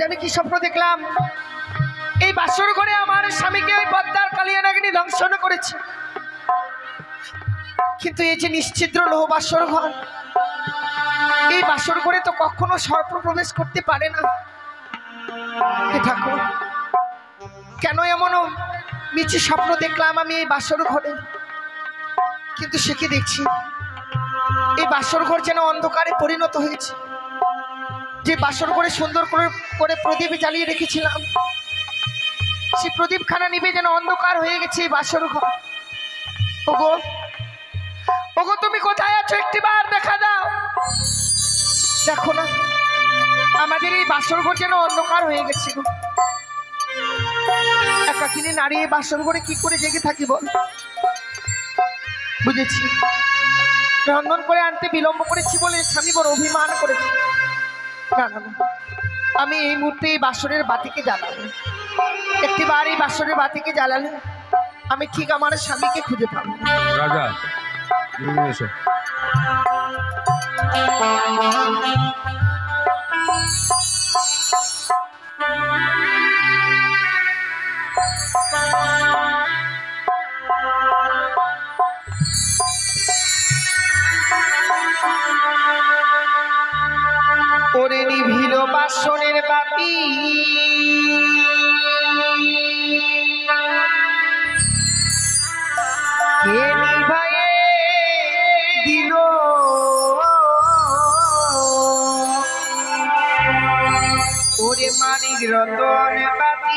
আমি কি স্বপ্ন দেখলাম, এই বাসর ঘরে আমার স্বামীকে ওই পদ্মার কালিয়া নাগিনী দংশন করেছে। কিন্তু এই যে নিশ্চিদ্র লোহ বাসর ঘর, এই বাসর ঘরে তো কখনো সর্প প্রবেশ করতে পারে না। হে ঠাকুর, কেন এমন মিছে স্বপ্ন দেখলাম আমি এই বাসর ঘরে? কিন্তু সে কি দেখছি, এই বাসর ঘর যেন অন্ধকারে পরিণত হয়েছে। যে বাসর ঘরে সুন্দর করে প্রদীপ জ্বালিয়ে রেখেছিলাম, সেই প্রদীপখানা নিভে যেন অন্ধকার হয়ে গেছে এই বাসর ঘর। ওগো ওগো, তুমি কোথায় আছো? একটিবার দেখা দাও। দেখো না, আমাদের এই বাসর ঘর যেন অন্ধকার হয়ে গেছে গো। একাকিনী নারী এই বাসর ঘরে কি করে জেগে থাকি বল? বুঝেছি, রন্ধন করে আনতে বিলম্ব করেছি বলে স্বামী বড় অভিমান করেছি। না না, আমি এই মুহূর্তে এই বাসরের বাতিকে জ্বালাবো। একটিবার এই বাসরের বাতিকে জ্বালালে আমি ঠিক আমার স্বামীকে খুঁজে পাবো। রাজা এসো। ওরে নিভিল বাসনের বাতি, কে নিভায়ে দিল? ওরে মানিক রতন বাতি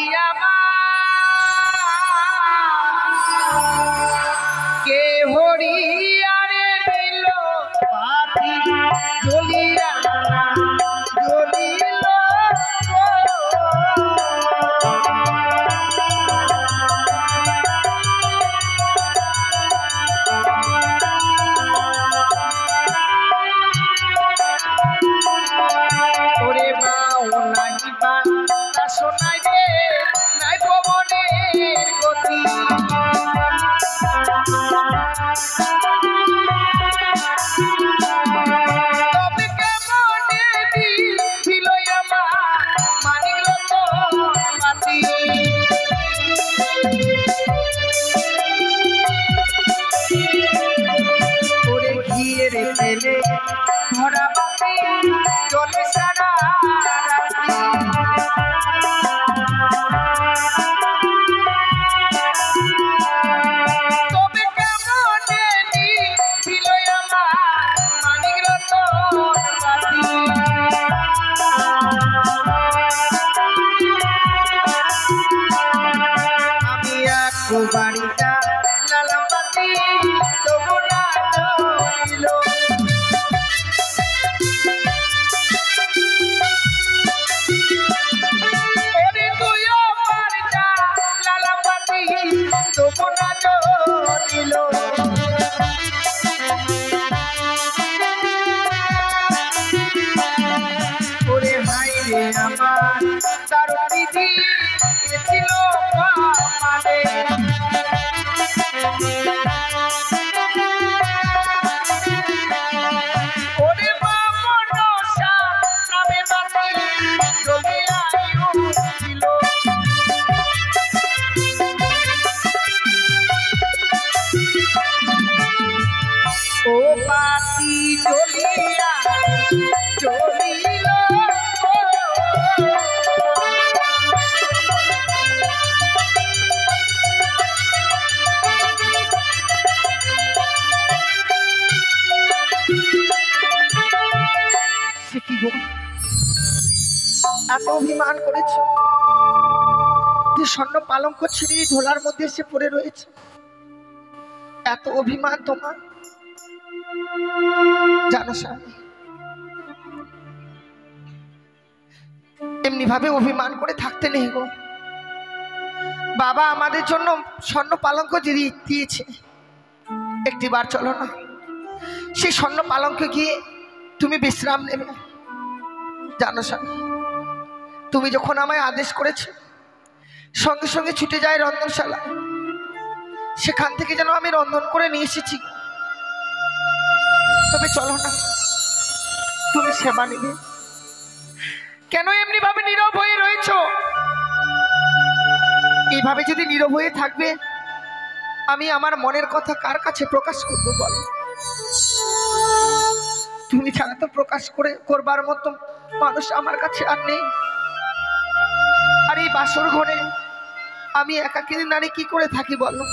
আমার, কে হরিয়ারে দিল বাতি জ্বলিয়া জ্বলিল। ওরে বাও নাই বাতা শোনাই রে, নাই পবনের গতি। তবে কেমনে দিল আমার মানিক রতন বাতি। ওরে ঘিয়ের তেলে ভরা বাতি জলে সারা রাতি। তবে কেমনে দিল আমার মানিক রতন বাতি। আমি এক বাড়িটা লালাম বাতি, তবু না জ্বলিল। ওরে তুইও বাড়িটা লালাম বাতি, তবু না জ্বলিল। ওরে হাই রে আমার দারুণ বিধি ছিল কপালে। ওরে মা মনসা নামে বাতি জ্বলিয়া উঠিল। ও বাতি জ্বলিয়া জ্বলিল। সে কি গো, এত অভিমান করেছ যে স্বর্ণ পালঙ্ক ছিঁড়ে ঢোলার মধ্যে এসে পড়ে রয়েছে? এত অভিমান তোমার? জানো স্বামী, এমনি ভাবে অভিমান করে থাকতে নেই গো। বাবা আমাদের জন্য স্বর্ণ পালঙ্ক দিয়েছে, একটিবার চলো না, সেই স্বর্ণ পালঙ্কে গিয়ে তুমি বিশ্রাম নেবে। জানো স্বামী, তুমি যখন আমায় আদেশ করেছো সঙ্গে সঙ্গে ছুটে যায় রন্ধনশালা, সেখান থেকে যেন আমি রন্ধন করে নিয়ে এসেছি। তবে চলো না, তুমি সেবা নিবে, কেন এমনি ভাবে নীরব হয়ে রয়েছো? এইভাবে যদি নীরব হয়ে থাকবে, আমি আমার মনের কথা কার কাছে প্রকাশ করবো বলো? তুমি ছাড়া তো প্রকাশ করবার মতো মানুষ আমার কাছে আর নেই। আর এই বাসর ঘরে আমি একাকিনী নারী কি করে থাকি বলো?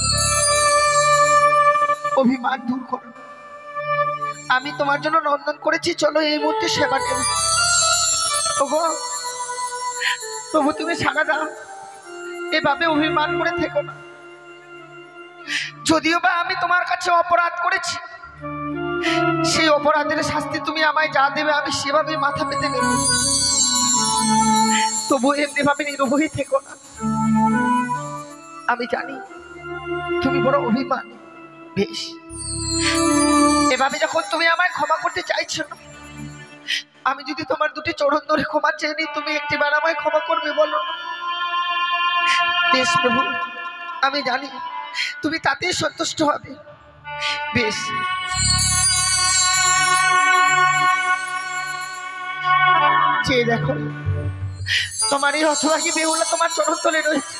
অভিমান দূর করো। আমি তোমার জন্য নন্দন করেছি, চলো এই মুহূর্তে সেবা নেবে। ওগো তবু তুমি সাড়া দাও, এভাবে অভিমান করে থেকো না। যদিও বা আমি তোমার কাছে অপরাধ করেছি, সেই অপরাধের শাস্তি তুমি আমায় যা দেবে আমি সেভাবে মাথা পেতে নেব। তবু এমনি ভাবে নিরবহী থেকো না। আমি জানি তুমি বড় অভিমান। বেশ, এভাবে যখন তুমি আমায় ক্ষমা করতে চাইছো না, আমি যদি তোমার দুটি চরণ ধরে ক্ষমা চেয়ে নিই, তুমি একটিবার আমায় ক্ষমা করবে বলো? বেশ প্রভু, আমি জানি তুমি তাতেই সন্তুষ্ট হবে। বেশ, চেয়ে দেখো, তোমার এই হতভাগী বেহুলা তোমার চরণ তলে রয়েছে।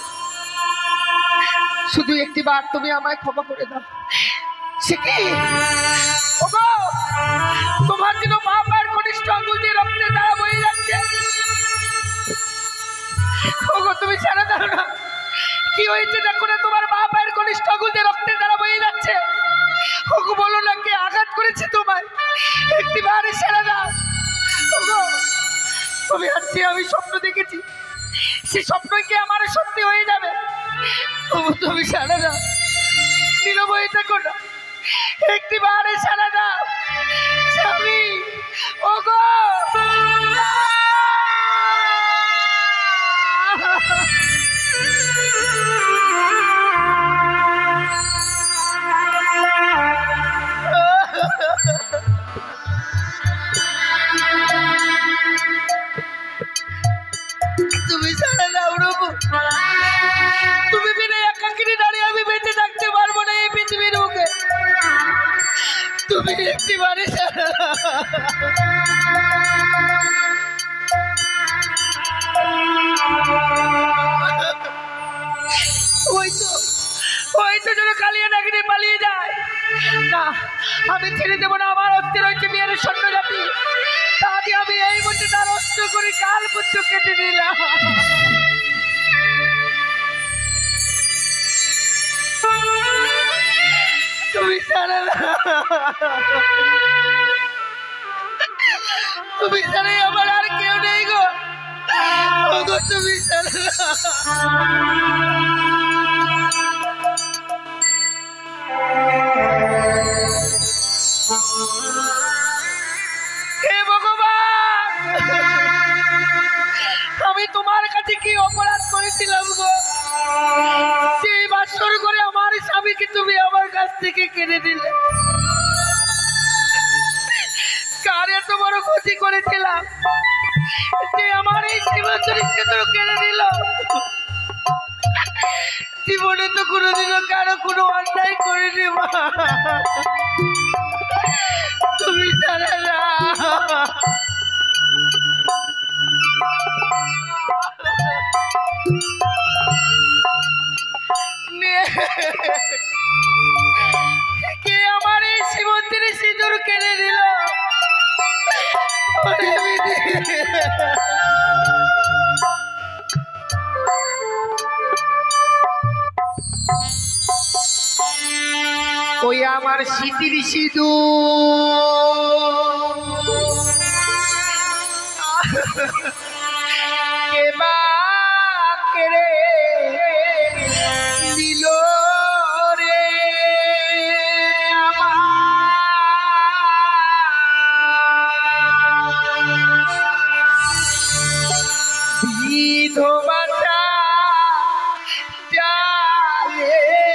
শুধু একটিবার তুমি আমায় ক্ষমা করে দাও। সে কি ওগো, তোমার যেন মা পায়ের কনিষ্ঠ আঙ্গুল দিয়ে রক্তের ধারা বয়ে যাচ্ছে। ওগো তুমি ছাড়া দাও না, কি হয়েছে দেখো না, তোমার মা পায়ের কনিষ্ঠ আঙ্গুল দিয়ে রক্তের ধারা বয়ে যাচ্ছে। ওগো বলো না, কে আঘাত করেছে তোমায়? একটিবার ছেড়ে দাও। ওগো তুমি আজকে আমি স্বপ্ন দেখেছি, সেই স্বপ্নই কি আমার সত্যি হয়ে যাবে? ওগো তুমি ছেড়ে দাও, নীরব হয়ে থাকো না, একটিবার ছেড়ে দাও স্বামী। ওগো তুমি ছেড়ে দাও রূপু, তুমি বিনা একাকিনী দাঁড়িয়ে আমি বেঁচে থাকতে পারবো না এই পৃথিবীর বুকে। তুমি একটিবারে ছেড়ে দাও। ওই তো যেন কালিয়া নাগিনী পালিয়ে যায় না, আমি ছেড়ে দেবো না। আমার অস্ত্র রয়েছে বিয়ের সৈন্য জাতি, তা দিয়ে আমি এই মুহূর্তে তার অস্ত্র করে কাল পুত্র কেটে দিলাম। তুমি ছাড়া না, তুমি ছাড়াই আমার আর কেউ নেই গো। ওগো তুমি ছাড়া হে ভগবান, আমি তোমার কাছে কি অপরাধ করেছিলাম গো? সেই বাসর করে আমার স্বামীকে তুমি আমার কাছ থেকে কেড়ে দিলে। কার এত বড় ক্ষতি করেছিলাম যে আমার এই সীমাচরিকে তো কেড়ে দিল? জীবনে তো কোনোদিনও কারো কোনো অন্যায় করিনি মা, তুমি জানা না। কে আমার এই সীমন্তের সিঁদুর কেড়ে দিল? ওই আমার স্মৃতির সিঁদুর কে বা কেড়ে দিল রে আমার? বিধবাটা জালে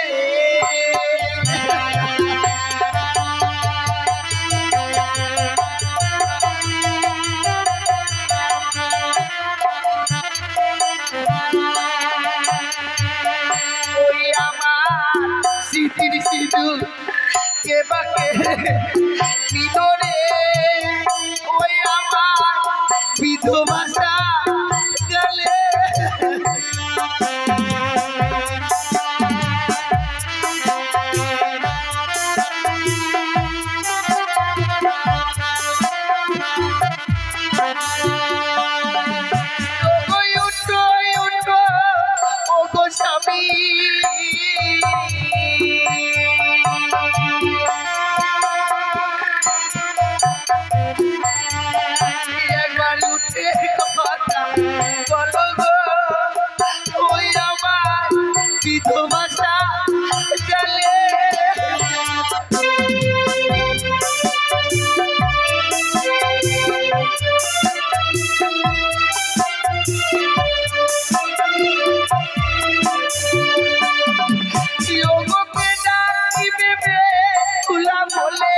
স্মৃতির সিঁদুর কে বাকে ভিতরে ওই আমার বিধবা বলে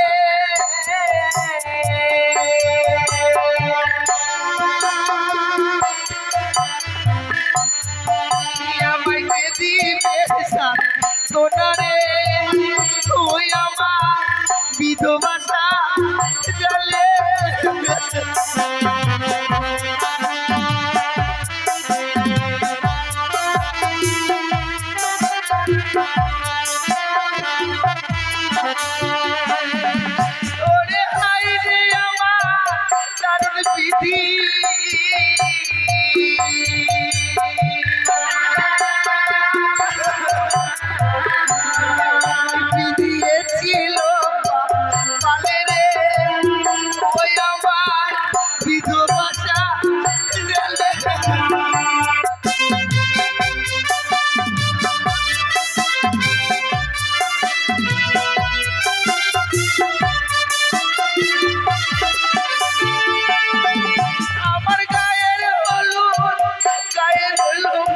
আমায় দিবে সোনারে ওই আমার বিধবাটা জলে ওরে হাই রে আমার দারুণ বিধি বিধিয়েছিল পালে রে ওই আমার বিধবাটা জলে আমার গায়ের হলুদ গায়ের হলুদ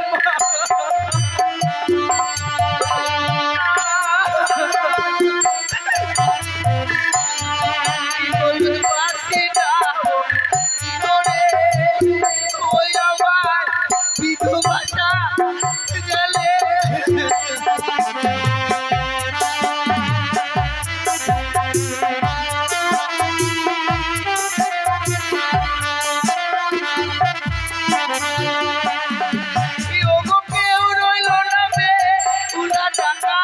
হলুদ বাসিটা করে ওই আমার বিধবাটা জলে ওগো কেউ রইল না বে উড়া টাকা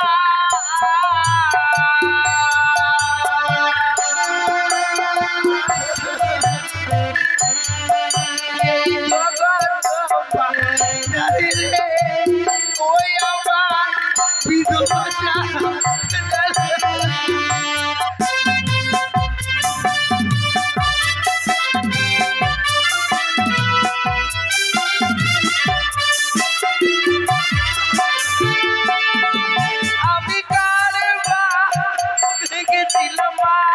এই জগৎ পাহাড়ি রে ওই আমার বিধবাটা আমি কার বা ভেঙেছিলাম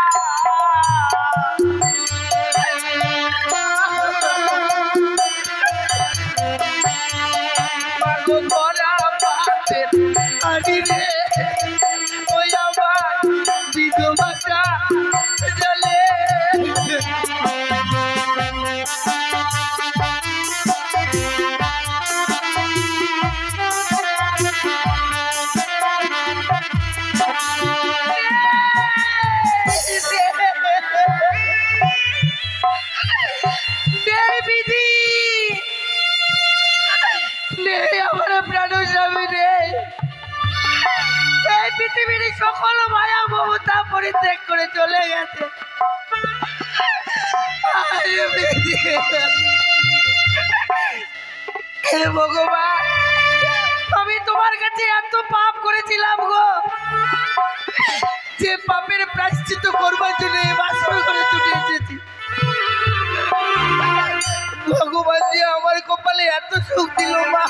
মাগো গলা পাতের আড়ি রে ওই আমার বিধবাটা জলে নেই বিধি নেই আমার প্রাণ স্বামী নেই এই পৃথিবীর সকল মায়া মমতা পরিত্যাগ করে চলে গেছে আরে বিধি, হে ভগবান আমি তোমার কাছে এত পাপ করেছিলাম গো যে পাপের প্রায়শ্চিত্ত করবার জন্য এই বাসর করে ছুটে এসেছি ভগবান যে আমার কপালে এত সুখ দিল মা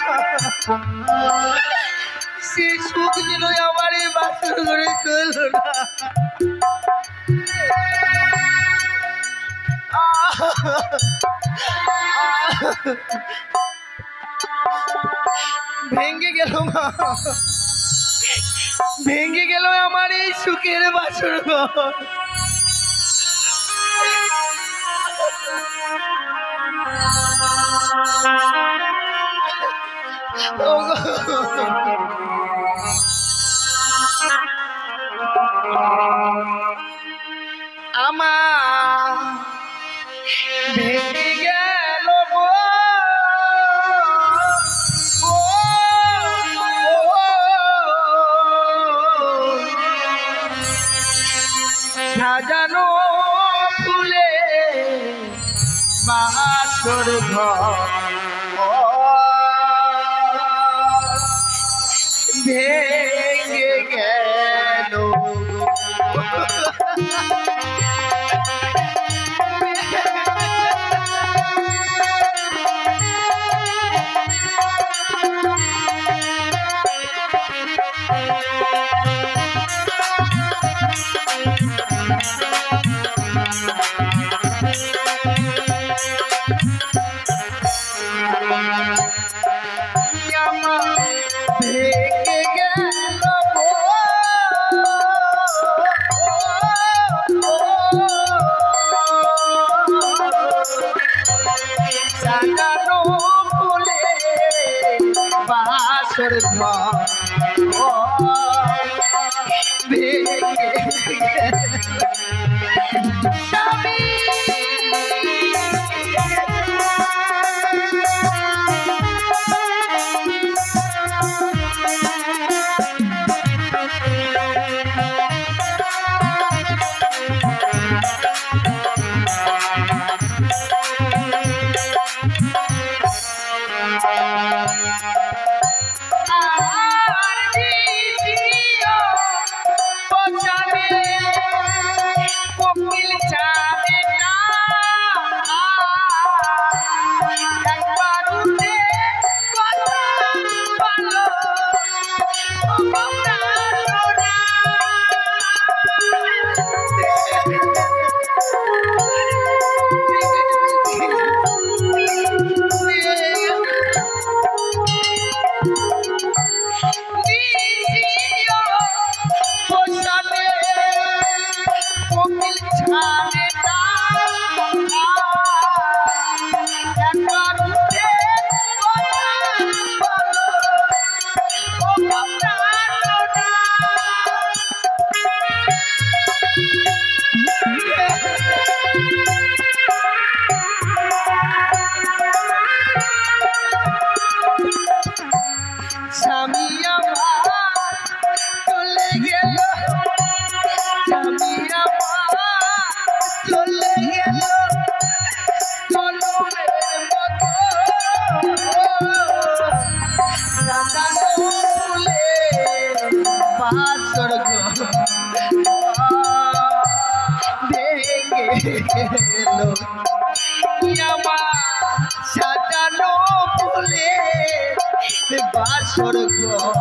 সে সুখ দিল আমার এই বাসর করে চলল না ভেঙে গেল মা ভেঙে গেল আমার এই সুখের বাসর ঘর আমার ভেঙে গেল গো সাজানো ফুলে বাসর ঘর ভেঙে গেল ভেঙে গেল বাসর ঘর ভেঙে স্বামী স্বামী আমার চলে গেল স্বামী আমার চলে গেল চলনের মতো সাজানো ফুলে বাসর ঘর ভেঙে গেল আমার সাজানো ফুলে বাসর ঘর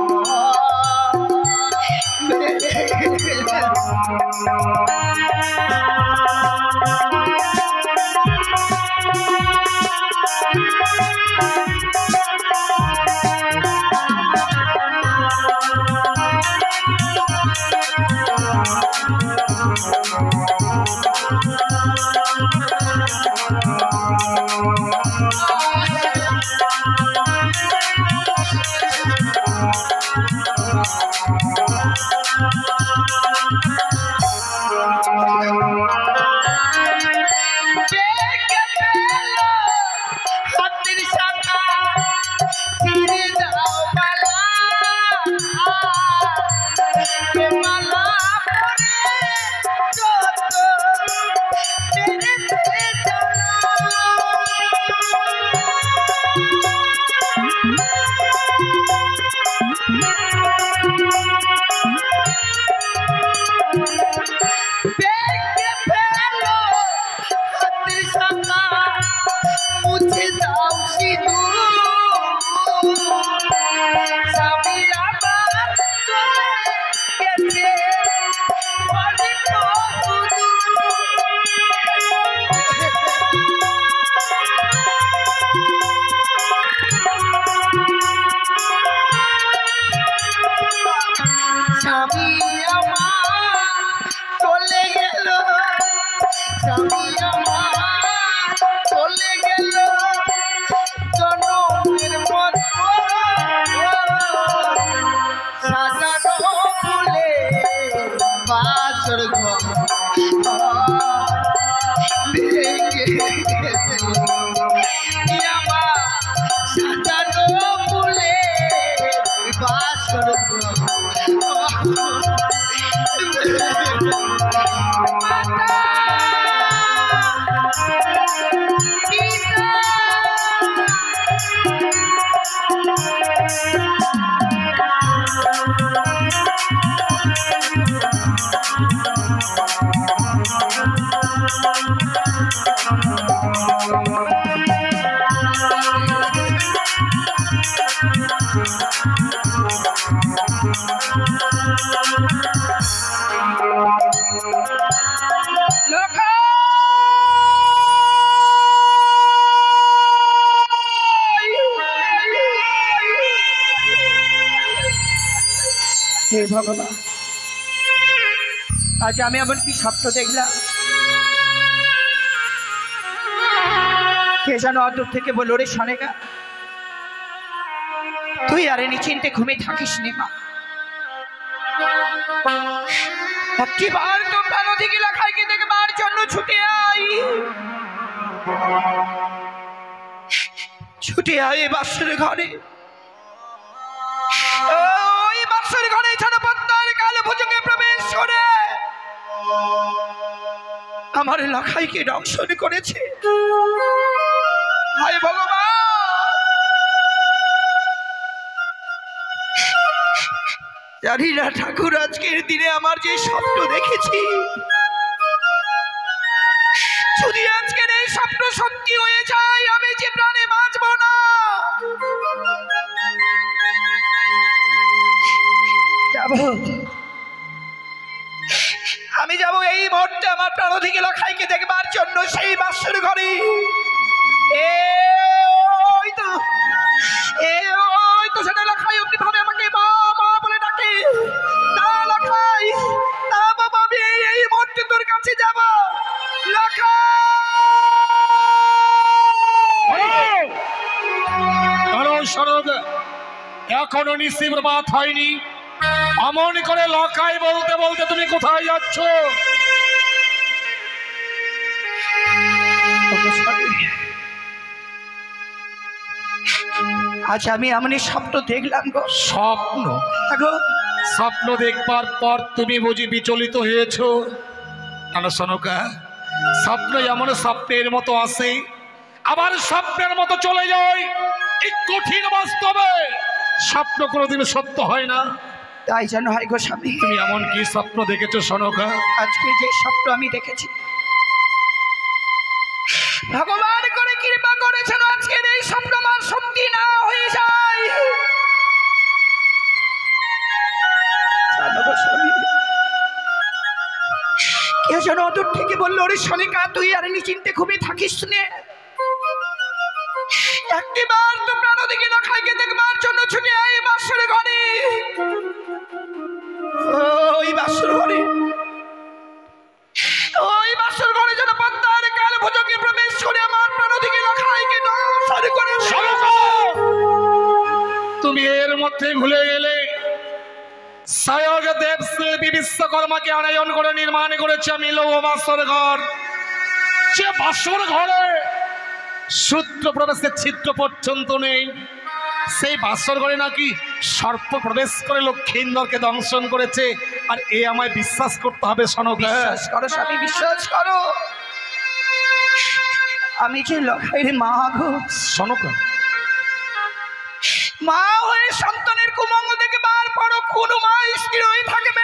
স্বামী আমার চলে গেল স্বামী আমার চলে গেল জনমের মতো সাজানো ফুলে বাসর ঘর ভেঙে আমার সাজানো ফুলে বাসর ঘর হে ভগবান, আজ আমি এমন কি স্বপ্ন দেখলাম, কে যেন অদূর থেকে বলল রে সানেগা তুই আরে নিশ্চিন্তে ঘুমে থাকিস নে মা। একটিবার তো প্রাণদিকে লেখাইকে দেখবার জন্য ছুটে আই, ছুটে আয় বাসের ঘরে। ওই বাসের ঘরে ছাড়পত্তার কালো ভুজঙ্গে প্রবেশ করে আমার লেখাইকে দংশন করেছে। হায় ভগবান, জানি না ঠাকুর আজকের দিনে আমার যে স্বপ্ন দেখেছি, যদি আজকের এই স্বপ্ন সত্যি হয়ে যায় আমি যে প্রাণে বাঁচব না। যাব, আমি যাব এই মুহূর্তে আমার প্রাণধিকে লখাইকে দেখবার জন্য সেই বাসের ঘরে। ওই তো সেটা লখাই অমনি ভাবে আমাকে মা মা বলে ডাকে। না লখাই, না বাবা, আমি এই মুহূর্তে তোর কাছে যাব। এখনো নিশ্চিত বাত হয়নি, অমন করে লখাই বলতে বলতে তুমি কোথায় যাচ্ছ? আজ আমি এমনি স্বপ্ন দেখলাম গো। স্বপ্ন? স্বপ্ন দেখবার পর তুমি বুঝি বিচলিত হয়েছ? না সনকা, স্বপ্ন যেমন স্বপ্নের মতো আসে আবার স্বপ্নের মতো চলে যায়, এই কঠিন বাস্তবে স্বপ্ন কোনোদিন সত্য হয় না। তাই যেন হয় গো স্বামী। তুমি এমন কি স্বপ্ন দেখেছো সনকা? আজকে যে স্বপ্ন আমি দেখেছি, ভগবান করে কৃপা করেছেন আজকের এই স্বপ্ন আমার সত্যি না হয়ে যায়। কে যেন অদূর থেকে বললো, ওরে সনিকা তুই আর নিশ্চিন্তে ঘুমিয়ে থাকিস নে, একটিবার তো প্রাণদিকে লখাইকে দেখবার জন্য ছুটে আয় বাসর ঘরে। ওই বাসর ঘরে, ওই বাসর ঘরে যেন পদ্মার কাল ভোজকে প্রবেশ করে আমার প্রাণদিকে লখাইকে দংশন করে। তুমি এর মধ্যে ভুলে গেলে স্বয়ং দেবশিল্পী বিশ্বকর্মাকে আনয়ন করে নির্মাণ করেছে আমি লৌহ বাসর ঘর। সে বাসর ঘরে সূত্র প্রবেশের ছিদ্র পর্যন্ত নেই। সেই বাসর ঘরে নাকি সর্প প্রবেশ করে লক্ষ্মীন্দরকে দংশন করেছে। আর এ আমায় বিশ্বাস করতে হবে সনকা। বিশ্বাস করো স্বামী, বিশ্বাস করো। আমি যে লখাইয়ের মা গো সনকা। মা হয়ে সন্তানের কুমঙ্গল দেখে বার পড়ো, কোন মা স্থির হয়ে থাকবে?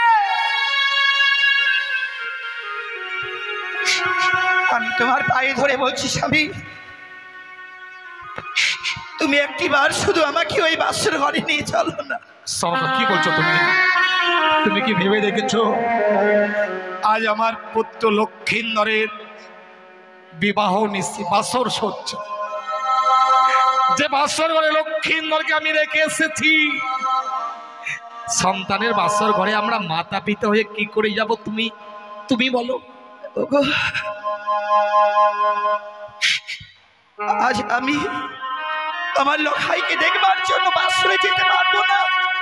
আমি তোমার পায়ে ধরে বলছি স্বামী, তুমি একটিবার শুধু আমাকে ওই বাসর ঘরে নিয়ে চলো না। সনকা কি বলছো তুমি? তুমি কি ভেবে দেখেছো আজ আমার পুত্র লক্ষ্মীন্দরের বিবাহ নিশ্চিত বাসর সহ্য? যে বাসর ঘরে লক্ষ্মীন্দরকে আমি রেখে এসেছি, সন্তানের বাসর ঘরে আমরা মাতা পিতা হয়ে কি করে যাব? তুমি বলো। আজ আমি আমার লখাইকে দেখবার জন্য বাসরে যেতে পারবো না।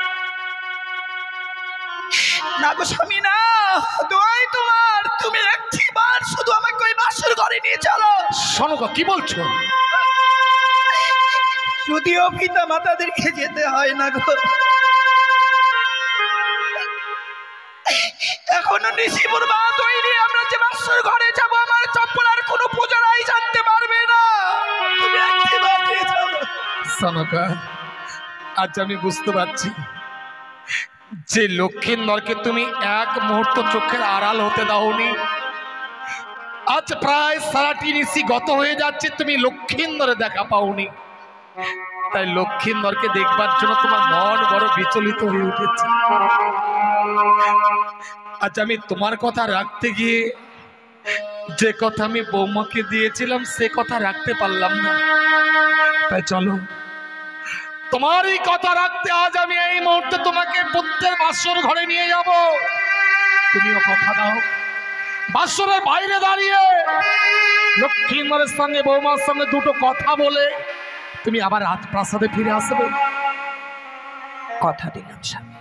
না গো স্বামী, না, দোয়াই তোমার, তুমি একটিবার শুধু আমাকে ওই বাসর ঘরে নিয়ে চলো। সনকা কি বলছো? যদিও পিতা মাতাদেরকে যেতে হয় না গো, এখনো নিশিপুর মা তৈরি, আমরা যে বাসর ঘরে যাবো আমার চপ্পল আর কোনো পূজারাই জানতে পারবে না। তুমি একটিবার নিয়ে চলো। সনকা, আজ আমি বুঝতে পারছি যে লক্ষ্মীন্দরকে তুমি এক মুহূর্ত চোখের আড়াল হতে দাওনি। আজ প্রায় সারাটি নিশি গত হয়ে যাচ্ছে, তুমি লক্ষ্মীন্দরে দেখা পাওনি। তাই লক্ষ্মীন্দরকে দেখবার জন্য তোমার মন বড় বিচলিত হয়ে উঠেছে। আজ আমি তোমার কথা রাখতে গিয়ে যে কথা আমি বৌমাকে দিয়েছিলাম সে কথা রাখতে পারলাম না। তাই চলো, তোমার এই কথা রাখতে আজ আমি এই মুহূর্তে তোমাকে পুত্রের বাসর ঘরে নিয়ে যাব। তুমিও কথা দাও, বাসরের বাইরে দাঁড়িয়ে লক্ষ্মীন্দরের সঙ্গে বৌমার সঙ্গে দুটো কথা বলে তুমি আবার রাজপ্রাসাদে ফিরে আসবে। কথা দিলাম স্বামী,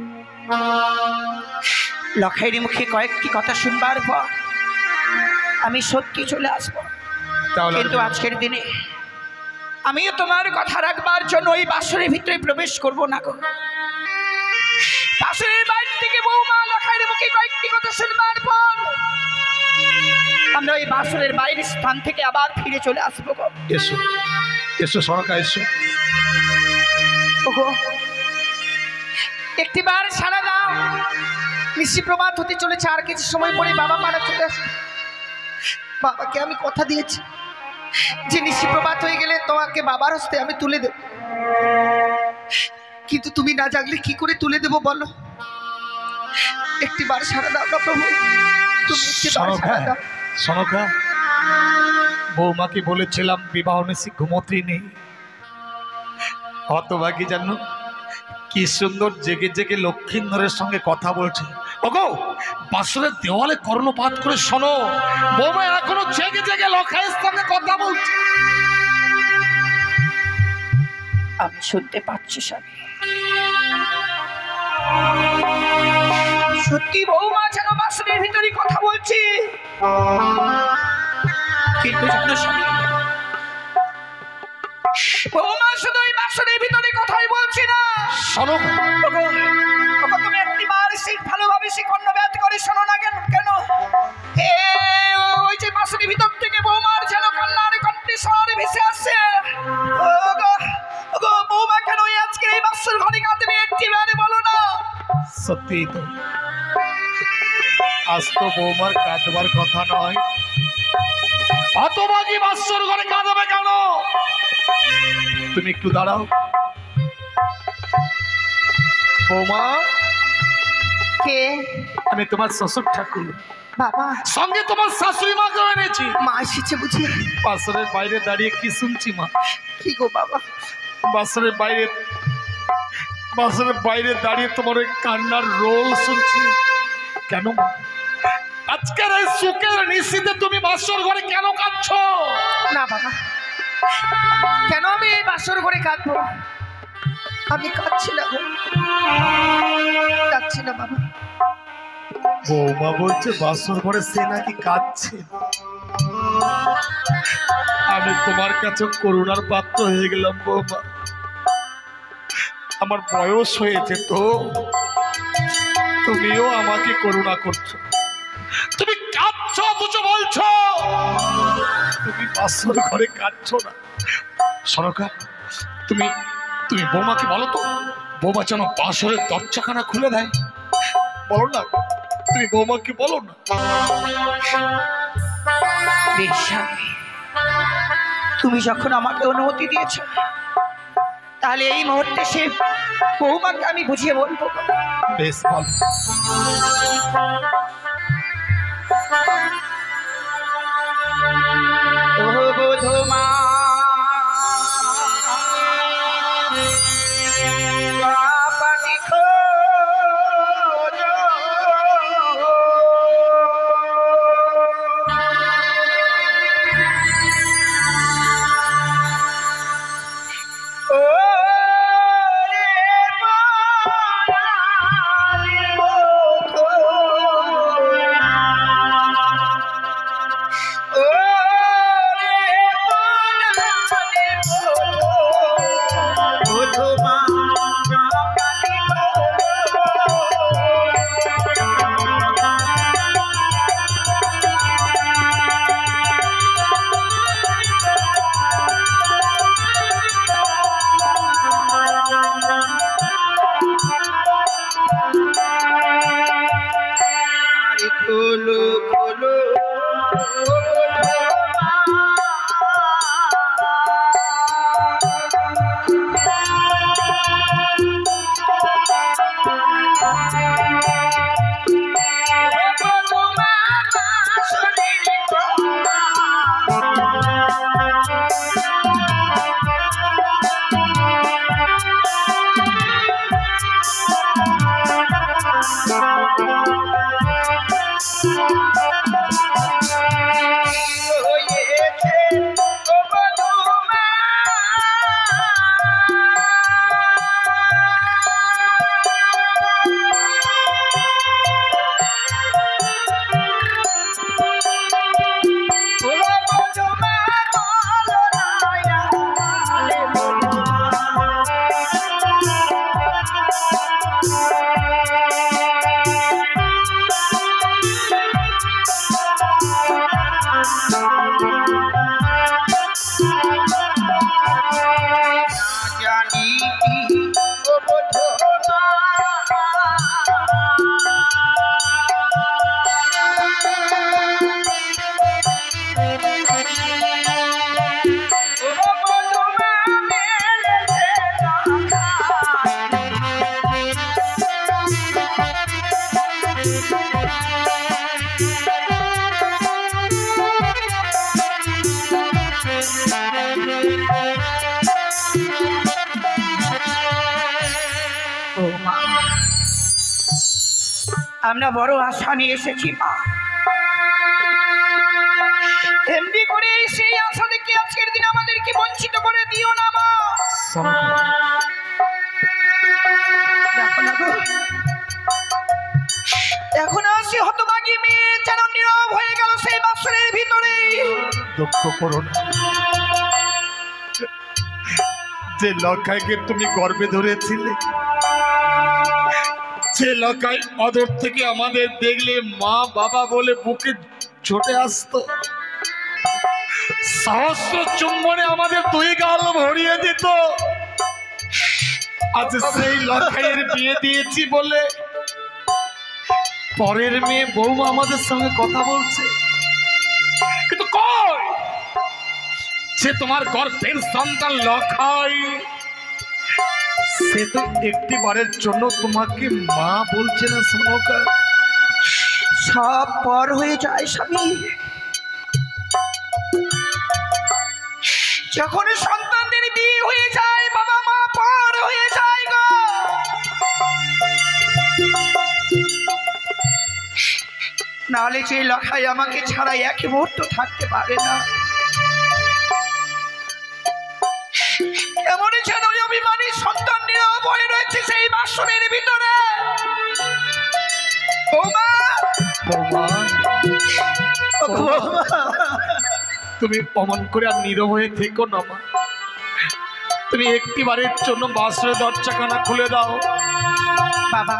লখাইয়ের মুখে কয়েকটি কথা শুনবার পর আমি সত্যি চলে আসবো। তাহলে কিন্তু আজকের দিনে আমিও তোমার কথা রাখবার জন্য ওই বাসরের ভিতরে প্রবেশ করব না গো। বাসরের বাইরে থেকে বৌমা লখাইয়ের মুখে কয়েকটি কথা শুনবার পর আমরা ওই বাসরের বাইরের স্থান থেকে আবার ফিরে চলে আসবো গো। এসো এসো সরকার এসো। ওগো, একটিবার সারা দাও। নিশি প্রভাত হতে চলেছে, আর কিছু সময় পরে বাবা মারা চলে আসবে। বাবাকে আমি কথা দিয়েছি যে নিশি প্রভাত হয়ে গেলে তোমাকে বাবার হস্তে আমি তুলে দেব, কিন্তু তুমি না জাগলে কি করে তুলে দেব বলো? একটিবার সারা দাও না প্রভু, তুমি একটিবার সারা দাও। সনকা, বৌমাকে বলেছিলাম বিবাহ নিশি ঘুমোতেই নেই। হতভাগী জানো কি সুন্দর জেগে জেগে লক্ষ্মীন্দরের সঙ্গে কথা বলছে। ওগো, বাসরের দেওয়ালে কর্ণপাত করে শোনো, বৌমা এখনো জেগে জেগে লখাইয়ের সঙ্গে কথা বলছে। আমি শুনতে পাচ্ছি স্বামী, সত্যি বৌমা যেন বাসনের ভিতরে কথা বলছি। কিন্তু জানো স্বামী, বৌমা শুধু এই বাসনের ভিতরে কথাই বলছি না। শোনো তুমি একটিবার ভালোভাবে কর্ণব্যাত করে শোনো না কেন? কেন ওই যে বাসনের ভিতর থেকে বৌমার যেন কান্নার কণ্ঠস্বর ভেসে আসছে। বৌমা কেন আজকে এই বাসর ঘরে কাঁদবে? একটিবারে বলো না। সত্যি তো, আজ তো বৌমার কাঁদবার কথা নয়। হতভাগী বাসর ঘরে কাঁদবে কেন? তুমি একটু দাঁড়াও বৌমা। কে? আমি তোমার শ্বশুর ঠাকুর, বাবা। সঙ্গে তোমার শাশুড়ি মাকে এনেছি। মা এসেছে বুঝি? বাসরের বাইরে দাঁড়িয়ে কি শুনছি মা? কি গো বাবা? বাসরের বাইরে দাঁড়িয়ে তোমার ওই কান্নার রোল শুনছি। কেন মা? আজকের এই সুখের নিশীথে তুমি বাসর ঘরে কেন কাঁদছো? না বাবা, কেন আমি এই বাসর ঘরে কাঁদবো? আমি কাঁদছি না, কাঁদছি না বাবা। বৌমা বলছে বাসর ঘরে সে নাকি কাঁদছে। আমি তোমার কাছে করুণার পাত্র হয়ে গেলাম বৌমা। আমার বয়স হয়েছে তো, তুমিও আমাকে করুণা করছো। তুমি কাঁদছো অথচ বলছো তুমি বাসর ঘরে কাঁদছো না। সরকার, তুমি বৌমাকে বলো তো, বৌমা যেন বাসরের দরজাখানা খুলে দেয়। বলো না, তুমি বৌমাকে বলো না। তুমি যখন আমাকে অনুমতি দিয়েছ, তাহলে এই মুহূর্তে সে বৌমাকে আমি বুঝিয়ে বলবো। বেশ বল। আমরা বড় আশা নিয়ে এসেছি মা, এমনি করে সেই আশা দেখি আজকের দিন আমাদেরকে বঞ্চিত করে দিও না মা। দেখো না গো, এখন আসি হতভাগী মেয়ে যেন নীরব হয়ে গেল সেই বাসরের ভিতরে। দুঃখ করো না, যে লকাইকে তুমি গর্বে ধরেছিলে, যে লকাই অদূর থেকে আমাদের দেখলে মা বাবা বলে বুকে ছুটে আসতো, সহস্র চুম্বনে আমাদের দুই গাল ভরিয়ে দিত, আজ সেই লকাইয়ের বিয়ে দিয়েছি বলে পরের মেয়ে বৌমা আমাদের সঙ্গে কথা বলছে। কিন্তু কই সে তোমার গর্ভের সন্তান লখাই, সে তো একটি বারের জন্য তোমাকে মা বলছে না সনকা। সব পর হয়ে যায় স্বামী, যখন সন্তানদের বিয়ে হয়ে যায় বাবা মা পর হয়ে যায় গো। নাহলে যে লখাই আমাকে ছাড়া এক মুহূর্ত থাকতে পারে না, এমনই যেন অভিমানী সন্তান নীরব হয়ে রয়েছে সেই বাসনের ভিতরে। বৌমা, তুমি অমন করে আর নীরব হয়ে থেকো না মা, তুমি একটি বারের জন্য বাসরের দরজাখানা খুলে দাও। বাবা,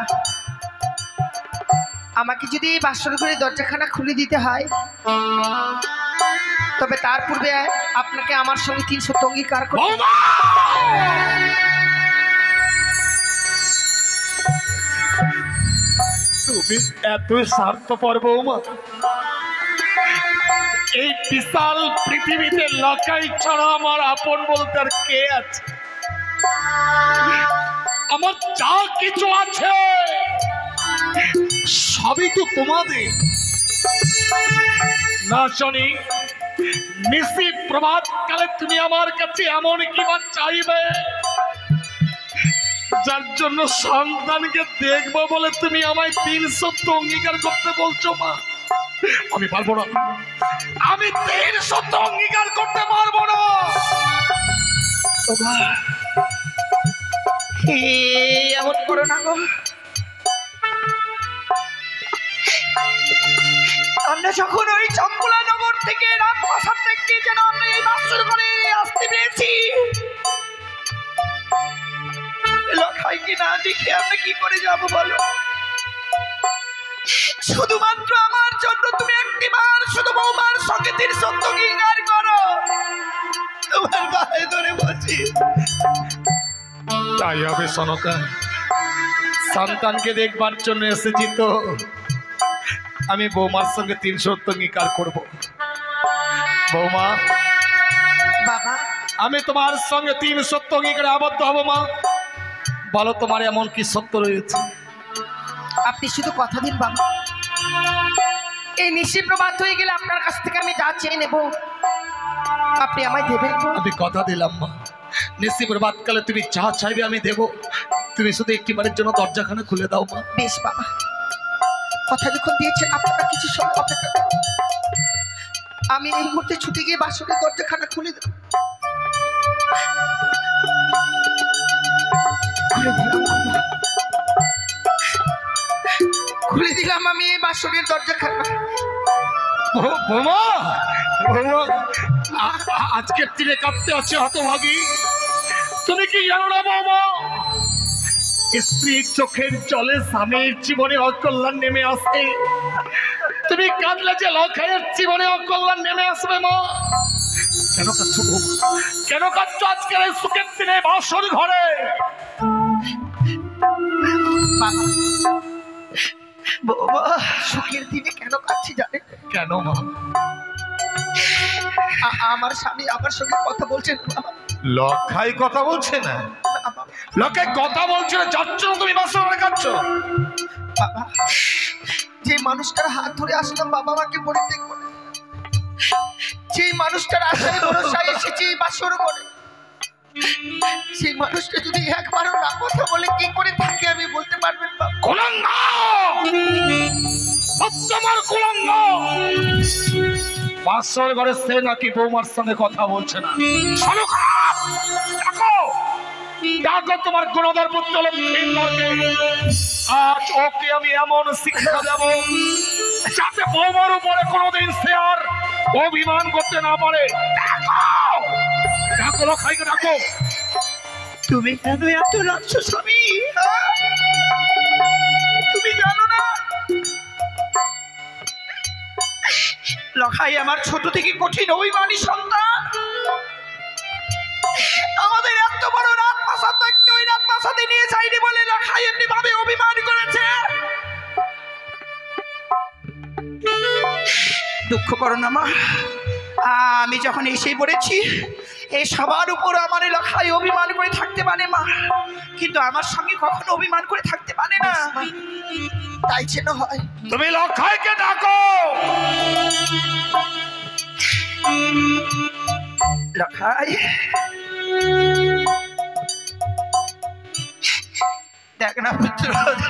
আমাকে যদি এই বাসর ঘরে দরজাখানা খুলে দিতে হয়, তবে তার পূর্বে আপনাকে আমার সঙ্গে 300 অঙ্গীকার করতে। তুমি এত স্বার্থপর বৌমা, এই বিশাল পৃথিবীতে লকাই ছাড়া আমার আপন বলতে আর কে আছে? আমার যা কিছু আছে সবই তো তোমাদের। না শনি, নিশি প্রভাত কালে তুমি আমার কাছে এমন কিবা চাইবে যার জন্য সন্তানকে দেখবো বলে তুমি আমায় 300 অঙ্গীকার করতে বলছো মা? আমি পারবো না, আমি 300 অঙ্গীকার করতে পারবো না। এমন করো না গো, আমরা যখন ওই চম্পলা নগর থেকে রাজপ্রাসাদ থেকে যেন আমরা এই বাসর ঘরে আসতে পেরেছি, লখাইকে না দেখে আমরা কি করে যাব বলো? শুধুমাত্র আমার জন্য তুমি একটিবার শুধু বৌমার সঙ্গে 300 অঙ্গীকার করো, তোমার গায়ে ধরে বলছি। তাই হবে সনকা, সন্তানকে দেখবার জন্য এসেছি তো আমি বৌমার সঙ্গে 300 অঙ্গীকার করবো। বৌমা, বাবা, আমি তোমার সঙ্গে 300 অঙ্গীকারে আবদ্ধ হব মা। বলো তোমার এমন কি সত্য রয়েছে? আপনি শুধু কথা দিন বাবা, এই নিশি প্রভাত হয়ে গেলে আপনার কাছ থেকে আমি যা চেয়ে নেব আপনি আমায় দেবেন। আমি কথা দিলাম মা, নিশি প্রভাতকালে তুমি যা চাইবে আমি দেব, তুমি শুধু একটিবারের জন্য দরজাখানা খুলে দাও মা। বেশ বাবা, কথা যখন দিয়েছেন আপনারা কিছু সময় অপেক্ষা করুন, আমি এই মুহূর্তে ছুটে গিয়ে বাসনের দরজাখানা খুলে দেব। খুলে দিলাম আমি এই বাসনের দরজাখানা। বৌমা, আজকের দিনে কাঁদতে আছে হতভাগী, তুমি কি জানো না বৌমা, স্ত্রীর চোখের জলে স্বামীর জীবনে অকল্যাণ নেমে আসে। তুমি কাঁদলে যে লখাইয়ের জীবনে অকল্যাণ নেমে আসবে মা। কেন কাঁদছো বৌমা, কেন কাঁদছো আজকের এই সুখের দিনে বাসর ঘরে? বাবা, সুখের দিনে কেন কাঁদছি জানেন? কেন মা? আমার স্বামী আমার সঙ্গে কথা বলছেন বাবা। লখাই কথা বলছে না? লখাই কথা বলছে না, যাচ্ছ না তুমি বাসর ঘরে কাঁদছো? বাবা, যে মানুষটার হাত ধরে আসলাম বাবা মাকে পরিত্যাগ করে, যে মানুষটার আশায় ভরসায় এসেছি বাসর ঘরে, সেই মানুষটা যদি একবারও না কথা বলে কি করে থাকে আমি বলতে পারবেন বাবা। কুলঙ্গ সত্যমার কুলঙ্গ বাসর ঘরে সে নাকি বৌমার সঙ্গে কথা বলছে না। শোনো খারাপ, দেখো দেখো তোমার গুণধর পুত্র লক্ষ্মীন্দরকে আজ ওকে আমি এমন শিক্ষা দেব যাতে বৌমার উপরে কোনোদিন সে আর অভিমান করতে না পারে। দেখো দেখো লক্ষাইকে দেখো। তুমি কেন এত রাখছো স্বামী? তুমি জানো না লখাই আমার ছোট থেকে কঠিন অভিমানী সন্তান। আমাদের এত বড় রাত প্রাসাদ থাকতে ওই রাত প্রাসাদে নিয়ে যাইনি বলে লখাই এমনি ভাবে অভিমান করেছে। দুঃখ করো না মা, আমি যখন এসে পড়েছি এই সবার উপর আমার লখাই অভিমান করে থাকতে পারে মা, কিন্তু আমার সঙ্গে কখনো অভিমান করে থাকতে পারে না। তাই যেন হয়। তুমি লক্ষাইকে ডাকো। লখাই দেখ না পুত্র,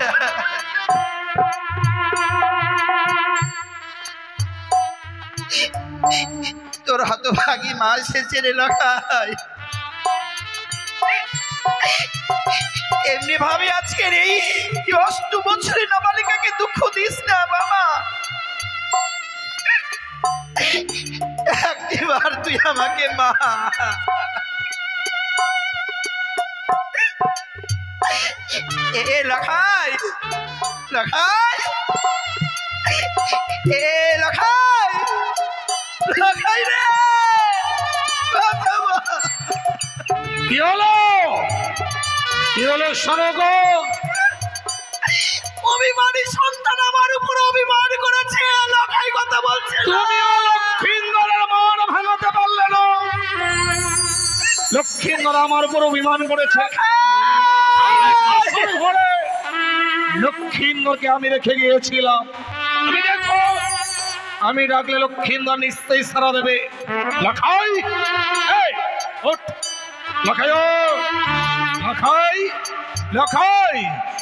তোর হতভাগী মা এসেছে রে লখাই। এমনি ভাবে আজকের এই 8 বছরের নাবালিকাকে দুঃখ দিস না বাবা। একবার তুই আমাকে মা এ লখাই লখাই এ লখাই লখাই রে কি হলো কি হলো? শোনো গো, অভিমানী সন্তান আমার উপর অভিমান করেছে। লখাই কথা বলছে। তুমিও লক্ষ্মীন্দরের মান ভাঙাতে পারলে না। লক্ষ্মীন্দর আমার উপর অভিমান করেছে। লক্ষ্মীন্দরকে আমি রেখে গিয়েছিলাম। তুমি দেখো আমি ডাকলে লক্ষ্মীন্দর নিশ্চয়ই সারা দেবে। লখাই এই ওঠ, লখাই ও লখাই লখাই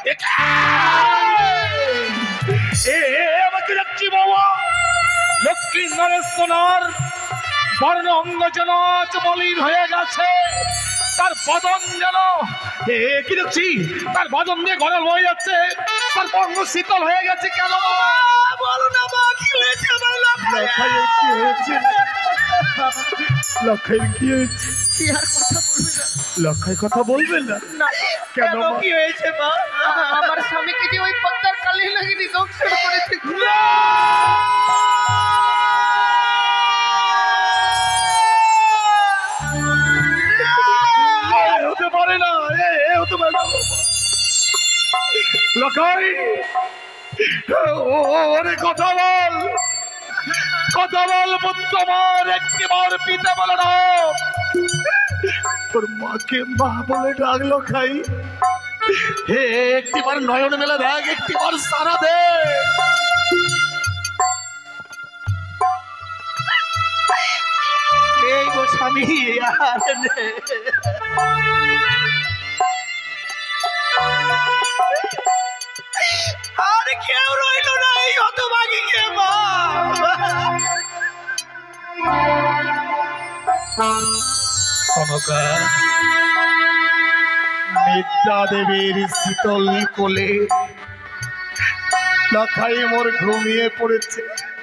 আমাকে দেখছি বাবা। লক্ষ্মীন্দরের সোনার বর্ণ অঙ্গ যেন মলিন হয়ে গেছে, তার বদন যেন কি দেখছি তার বদন দিয়ে গরম হয়ে যাচ্ছে, তার অঙ্গ শীতল হয়ে গেছে। কেন বলো না মা, কি হয়েছে আমার লখাই? কি হয়েছে? লক্ষাইয়ের কি হয়েছে? কি আর কথা বলবে না? লক্ষাই কথা বলবে না? না কেন মা? কি হয়েছে মা? আমার স্বামীকে যে ওই পদ্মার কালি লাগিয়ে দংশন করেছে। হতে পারে না, হতে পারে না লখাই। ওরে কথা বল, কথা বল পুত্রমার একটিবার পিতা বলে না। তোর মাকে মা বলে ডাক লখাই। হে একটিবার নয়ন মেলে দেখ, একটিবার সারা দে। এই গো স্বামী, আর কেউ রইল না এই হতভাগীকে মা। নিদ্রা দেবীর শীতল কোলে লখাই মোর ঘুমিয়ে পড়েছে।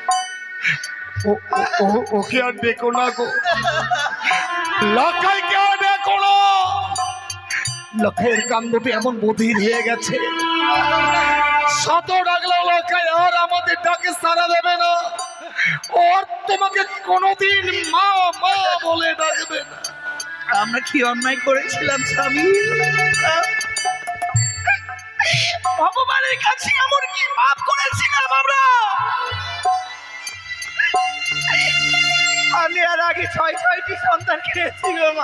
ওকে আর দেখো না গো, লখাইকে আর দেখো না। লখাইয়ের কান্দটি এমন বধির হয়ে গেছে, শত ডাকলেও লখাই আর আমাদের ডাকে সাড়া দেবে না। ওর তোমাকে কোনোদিন মা মা বলে ডাকবে না। আমরা কি অন্যায় করেছিলাম স্বামী? ভগবানের কাছে এমন কি পাপ করেছিলাম আমরা? আমি আর আগে 6টি সন্তান খেয়েছি গো মা।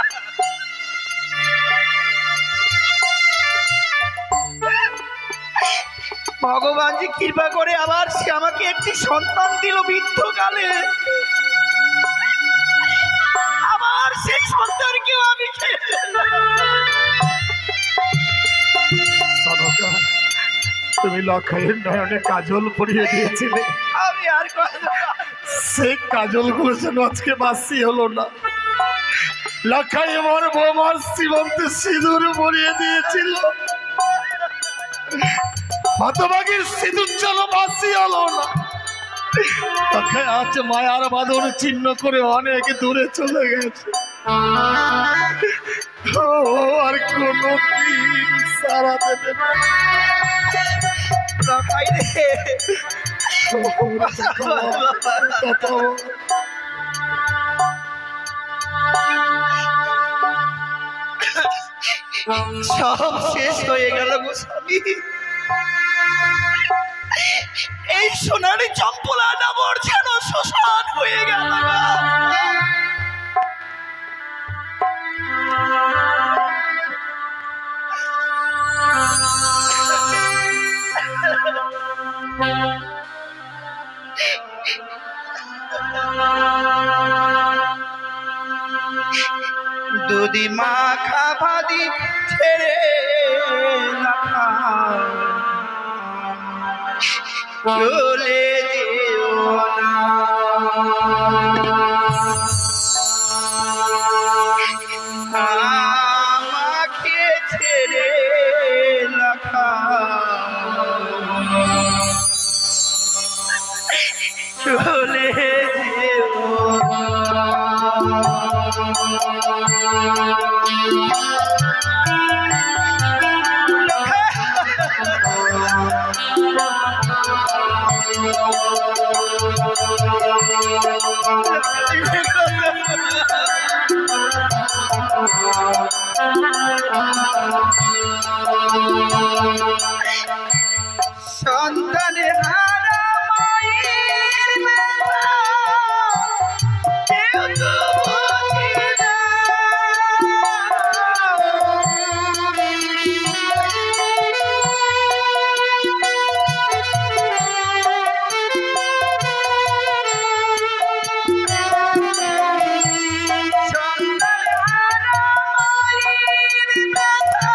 ভগবান যে কৃপা করে আবার সে আমাকে একটি সন্তান দিল বৃদ্ধকালে। আবার সেই সন্তানকেও আমি খেয়ে তুমি লক্ষাইয়ের নয়নে কাজল পরিয়ে দিয়েছিলে, আমি আর সেই কাজলগুলো যেন আজকে বাসি হলো না। লক্ষাই আমার বৌমার শ্রীমন্তে সিঁদুর পরিয়ে দিয়েছিল, হতভাগীর সিঁদুর যেন বাসি হলো না। লক্ষাই আজ মায়ার বাঁধন চিহ্ন করে অনেক দূরে চলে গেছে। ও আর কোনো দিন সারা দেবে না। লক্ষাই রে, সব শেষ হয়ে গেল গো স্বামী। এই সোনার চম্পলা নগর যেন শ্মশান হয়ে গেল। দুদি মাখা ভাদি ছেড়ে চলে যেও না, আমাকে ছেড়ে লেখা চলে যেও না। সন্তানের হারা মায়ের ব্যথা কেউ তো বোঝে না। সন্তানের হারা মায়ের ব্যথা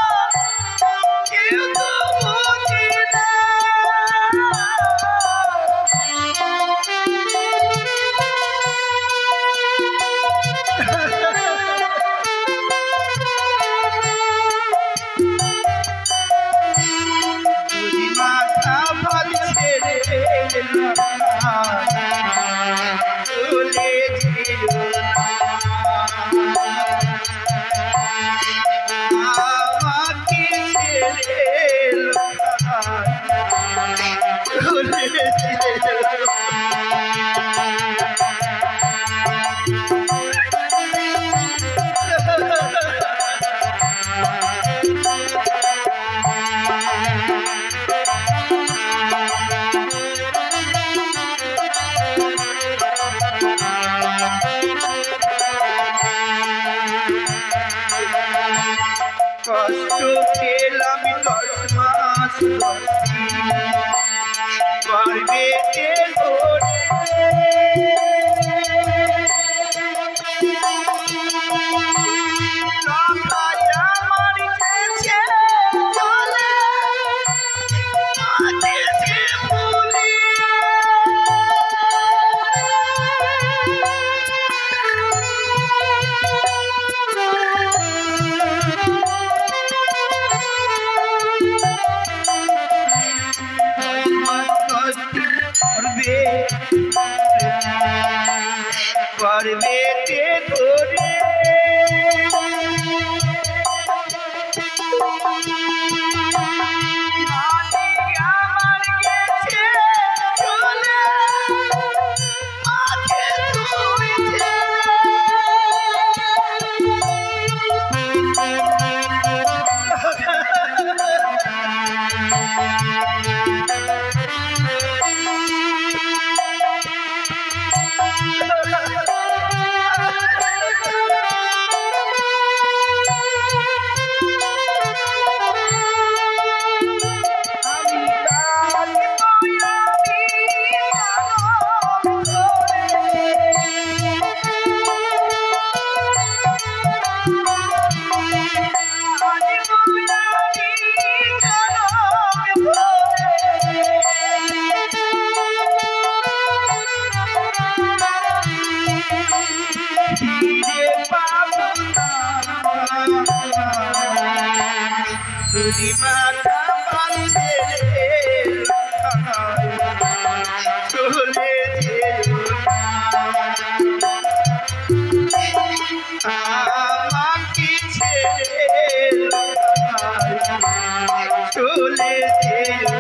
কেউ তো বোঝে না। যদি মাথা ভাত ছেড়ে চলে যেও না, আমাকে ছেড়ে চলে যেও কষ্ট পেলাম 10 মাস গর্ভেতে ধরে, লক্ষাই আমার গেছে চলে মাঝেতে ভুলে। গর্ভেতে ধরে আমার গেছে চলে মাঝে ধুইছে। যদি মাথা বাঁধে চলে যেও আমাকে ছেড়ে চলে যেও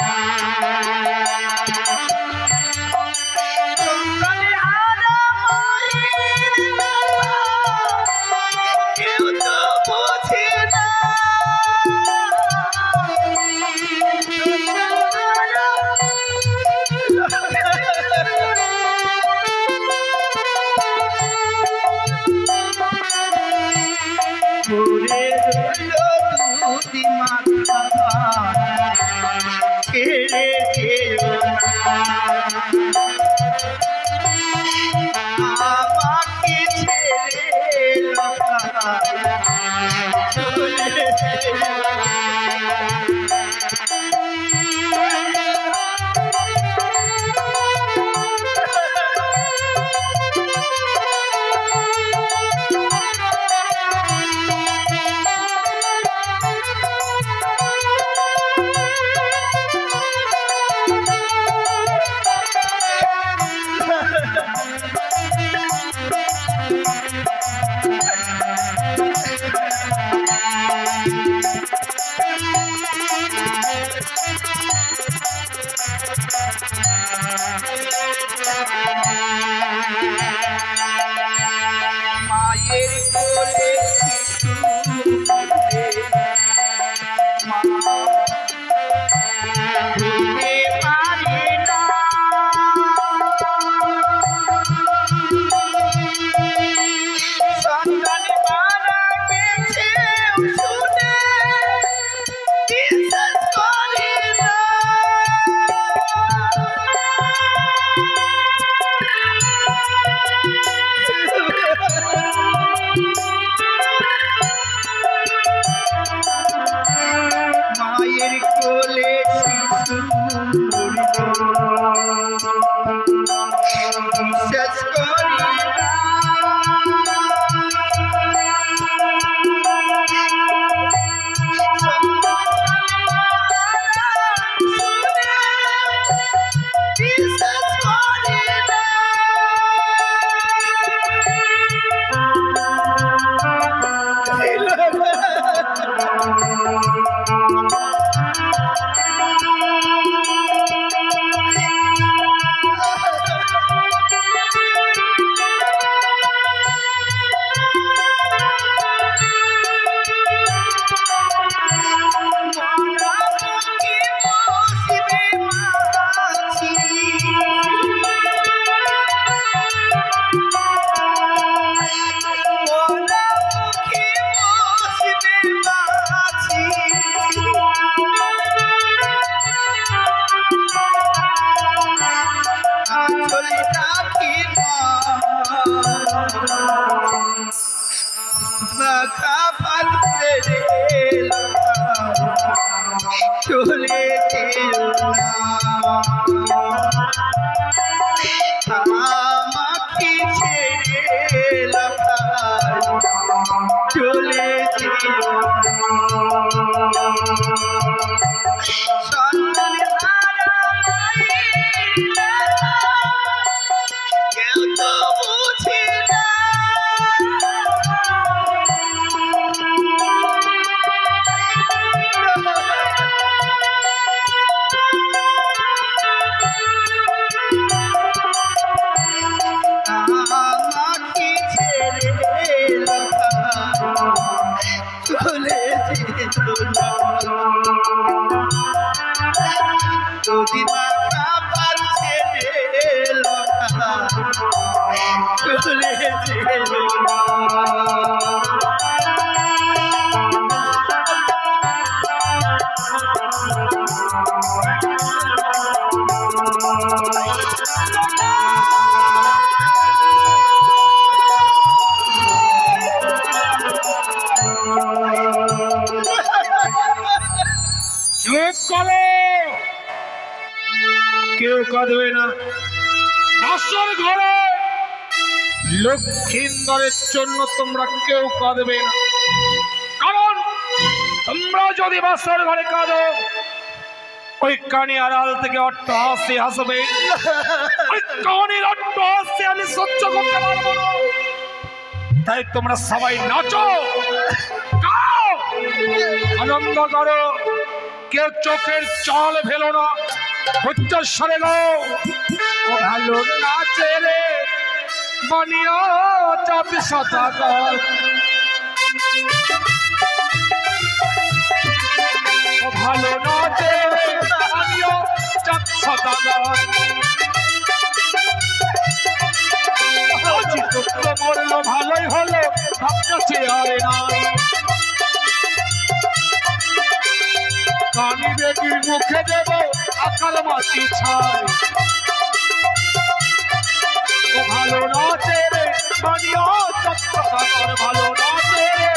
কেউ তো বোঝে না ঘুরে রইল দুটি মাথা ছেড়ে যেও আমাকে ছেড়ে চলে মায়ের কোলে শিশু মা ভুলতে পারে না সন্তান মারা গেছে শুনে বিশ্বাস করে না মায়ের কোলে শিশু বিশ্বাস করি না বিশ্বাস করি না চলে যেও না আমাকে ছেড়ে চলে যেও সন্তান কেউ তো বুঝে না আমাকে ছেড়ে চলে যেও না যদি মাথা পার ছেড়ে চলে যেও না কেউ কাঁদবে না। বাসর ঘরে লক্ষ্মীন্দরের জন্য তোমরা কেউ কাঁদবে না, কারণ তোমরা যদি বাসর ঘরে কাঁদো, ওই কানি আড়াল থেকে অট্ট হাসি হাসবে। ওই কানির অট্ট হাসি আমি সহ্য করতে পারবো না। তাই তোমরা সবাই নাচো, গাও, আনন্দ করো, কেউ চোখের জল ফেলো না, উচ্চস্বরে গাও। ও ভালো নাচে রে মনিয়া চাঁদ সদাগর, ও ভালো নাচে রে মনিয়া চাঁদ সদাগর। মরলো ভালোই হলো, ভাবছে আরে না। কানি বেটির মুখে দেব আকার মাটি ছাই। ও ভালো নাচে রে মানিয়া চট্টগ্রামের, ভালো নাচে রে।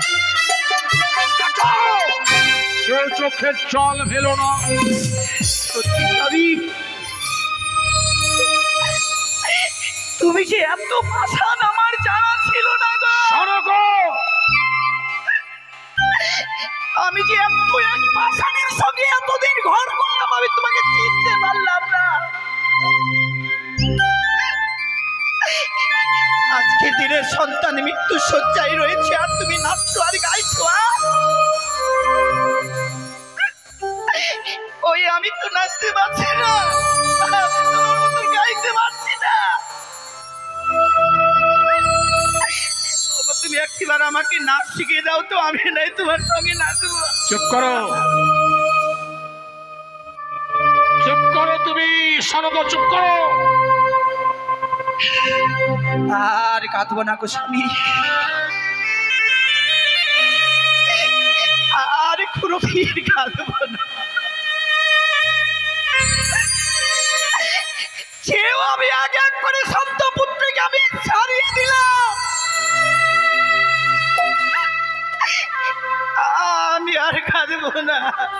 কেউ চোখের জল ফেলো না। তুমি যে এত পাষাণ আমার জানা ছিল না গো। শোনো গো, আমি যে এত এক পাষাণের সঙ্গে এতদিন ঘর করলাম, আমি তোমাকে চিনতে পারলাম না। আজকে দিনের সন্তান মৃত্যু শয্যায় রয়েছে, আর তুমি নাচছো আর গাইছো। ওই আমি তো নাচতে পারছি না, গাইতে পারছি না। তুমি একটিবার আমাকে নাচ শিখিয়ে দাও তো, আমি নাই তোমার সঙ্গে নাচবো। চুপ করো, চুপ করো তুমি। শোনো গো, চুপ করো। আর কাঁদবো না গো স্বামী, আর কোনোদিন কাঁদবো না। যেও আমি আগে এক করে সন্ত পুত্রকে আমি ছাড়িয়ে দিলাম, আমি আর কাঁদবো না।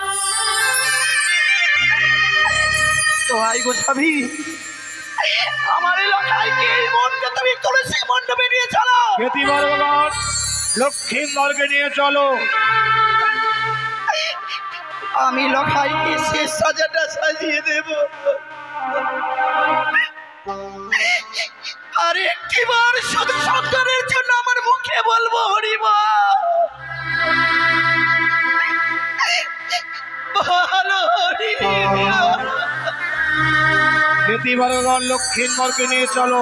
তো আই গো স্বামী, আমার এলাকায় এই মনকে তুমি তুলসী মণ্ডপে নিয়ে চলো। লক্ষ্মীন্দরকে নিয়ে চলো। আমি লখাইকে শেষ সাজাটা সাজিয়ে দেব। আর একটিবার শুধু সন্তানের জন্য আমার মুখে বলবো হরিমা ভালো হরিমা। লক্ষ্মীন্দরকে নিয়ে চলো।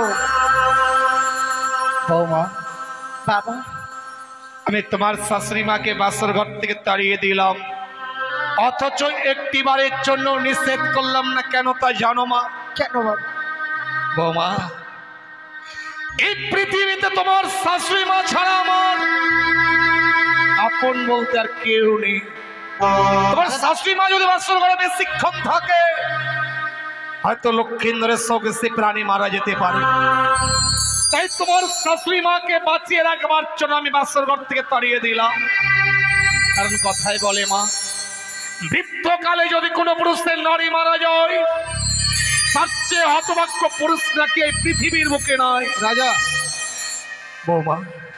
বৌমা, বাবা, আমি তোমার শাশুড়ি মাকে বাসর ঘর থেকে তাড়িয়ে দিলাম, অথচ একটিবারের জন্য নিষেধ করলাম না। কেন তা জানো মা? কেন বাবা? বৌমা, এই পৃথিবীতে তোমার শাশুড়ি মা ছাড়া আমার আপন বলতে আর কেউ নেই। তোমার শাশুড়ি মা যদি বাসর ঘরে বেশিক্ষণ থাকে, হয়তো লক্ষ্মীন্দরের শোকে সে প্রাণী মারা যেতে পারে। তাই তোমার শাশুড়ি মাকে বাঁচিয়ে রাখবার জন্য আমি বাসর ঘর থেকে তাড়িয়ে দিলাম। কারণ কথাই বলে মা, বৃদ্ধকালে যদি কোনো পুরুষের নারী মারা যায়, তার চেয়ে হতভাগ্য পুরুষ নাকি এই পৃথিবীর বুকে নয়। রাজা, বৌমা,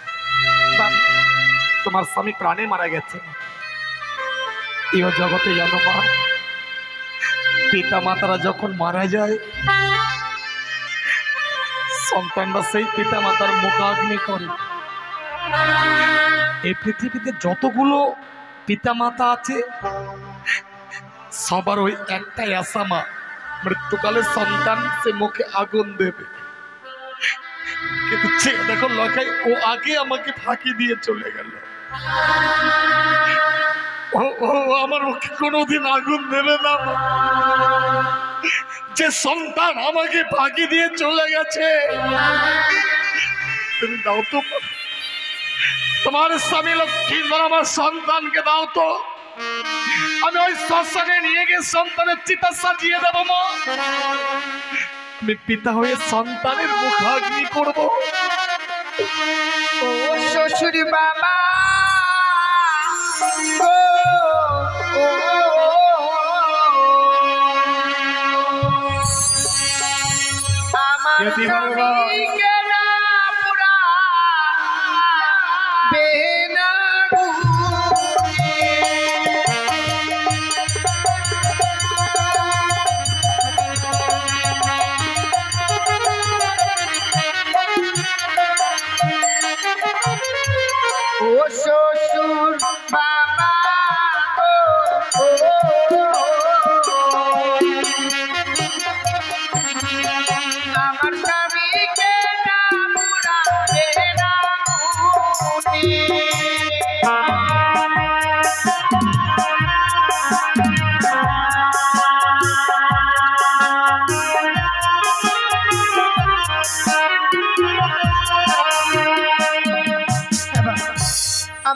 তোমার স্বামী প্রাণে মারা গেছে। এই জগতে জানো মা, পিতা মাতারা যখন মারা যায়, সন্তানরা সেই পিতা মাতার মুখাগ্নি করে। এই পৃথিবীতে যতগুলো পিতা মাতা আছে, সবার ওই একটাই আশা মা, মৃত্যুকালে সন্তান সে মুখে আগুন দেবে। কিন্তু দেখো লখাই, ও আগে আমাকে ফাঁকি দিয়ে চলে গেল। ও আমার মুখে কোনোদিন আগুন দেবে না। যে সন্তান আমাকে ফাঁকি দিয়ে চলে গেছে, তুমি দাও তো, তোমার স্বামী লক্ষ্মীন্দর আমার সন্তানকে দাও তো। আমি ওই শ্মশানে নিয়ে গিয়ে সন্তানের চিতা সাজিয়ে দেবো মা। আমি পিতা হয়ে সন্তানের মুখাগ্নি করবো। ও শ্বশুর বাবা, আমার স্বামীকে না পুরা বেনা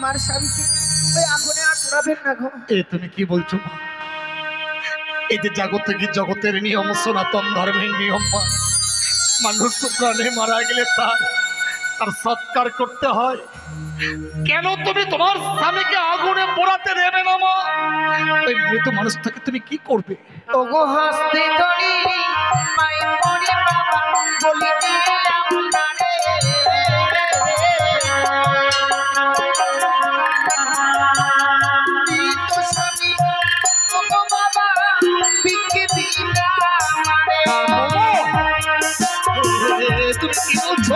আমার স্বামীকে ওই আগুনে আর পোড়াবেন না গো। এ তুমি কি বলছো মা? এই যে জগতের নিয়ম, সনাতন ধর্মের নিয়ম মা, মানুষ তো প্রাণে মারা গেলে তার সৎকার করতে হয়। কেন তুমি তোমার স্বামীকে আগুনে পোড়াতে দেবে না মা? ওই মৃত মানুষটাকে তুমি কি করবে? ওগো হস্তে ধরি মাই মরি বাবা বলি দিলাম তারে, মৃত স্বামী ওগো বাবা বিকে দিলাম আমারে। তুমি কি বলছো?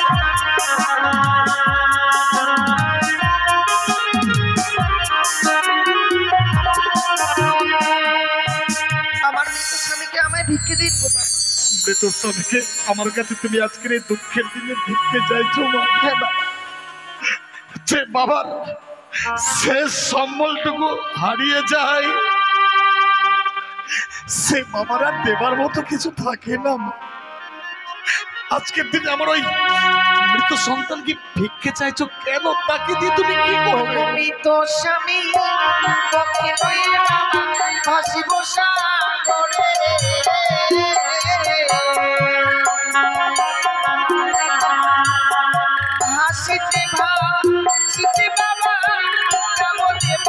আমার মৃত স্বামীকে আমায় ভিক্ষে দিন গো বাবা। মৃত স্বামীকে আমার কাছে তুমি আজকের এই দুঃখের দিনে ভিক্ষে চাইছো মা? হ্যাঁ বাবা। যে বাবার শেষ সম্বলটুকু হারিয়ে যায়, সে বাবার আর দেবার মতো কিছু থাকে না মা। আজকের দিনে আমার ওই মৃত সন্তানকে ভিক্ষে চাইছো কেন? তাকে দিয়ে তুমি কি করবে? মৃত স্বামী পক্ষে লয়ে বাবা ভাসিব সাগরে, হাসিতে ভাসিতে বাবা যাব দেব।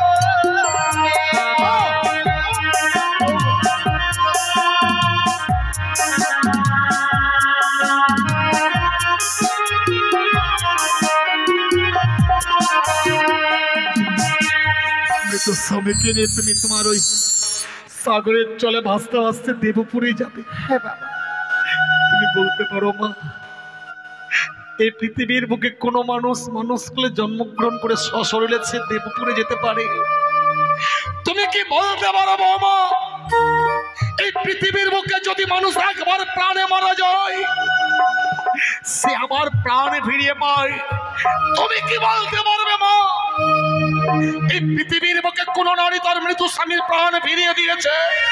মৃত স্বামীকে নিয়ে তুমি তোমার ওই সাগরের চলে ভাসতে ভাসতে দেবপুরে যাবে। হ্যাঁ বাবা। তুমি বলতে পারো মা, এই পৃথিবীর বুকে কোনো মানুষ কুলে জন্মগ্রহণ করে সশরীরে সে দেবপুরে যেতে পারে? তুমি কি বলতে পারো বৌমা, এই পৃথিবীর বুকে যদি মানুষ একবার প্রাণে মারা যায় সে আবার প্রাণ ফিরিয়ে পায়? তুমি কি বলতে পারবে মা, এই পৃথিবীর বুকে কোন নারী তার মৃত স্বামীর প্রাণ ফিরিয়ে দিয়েছে?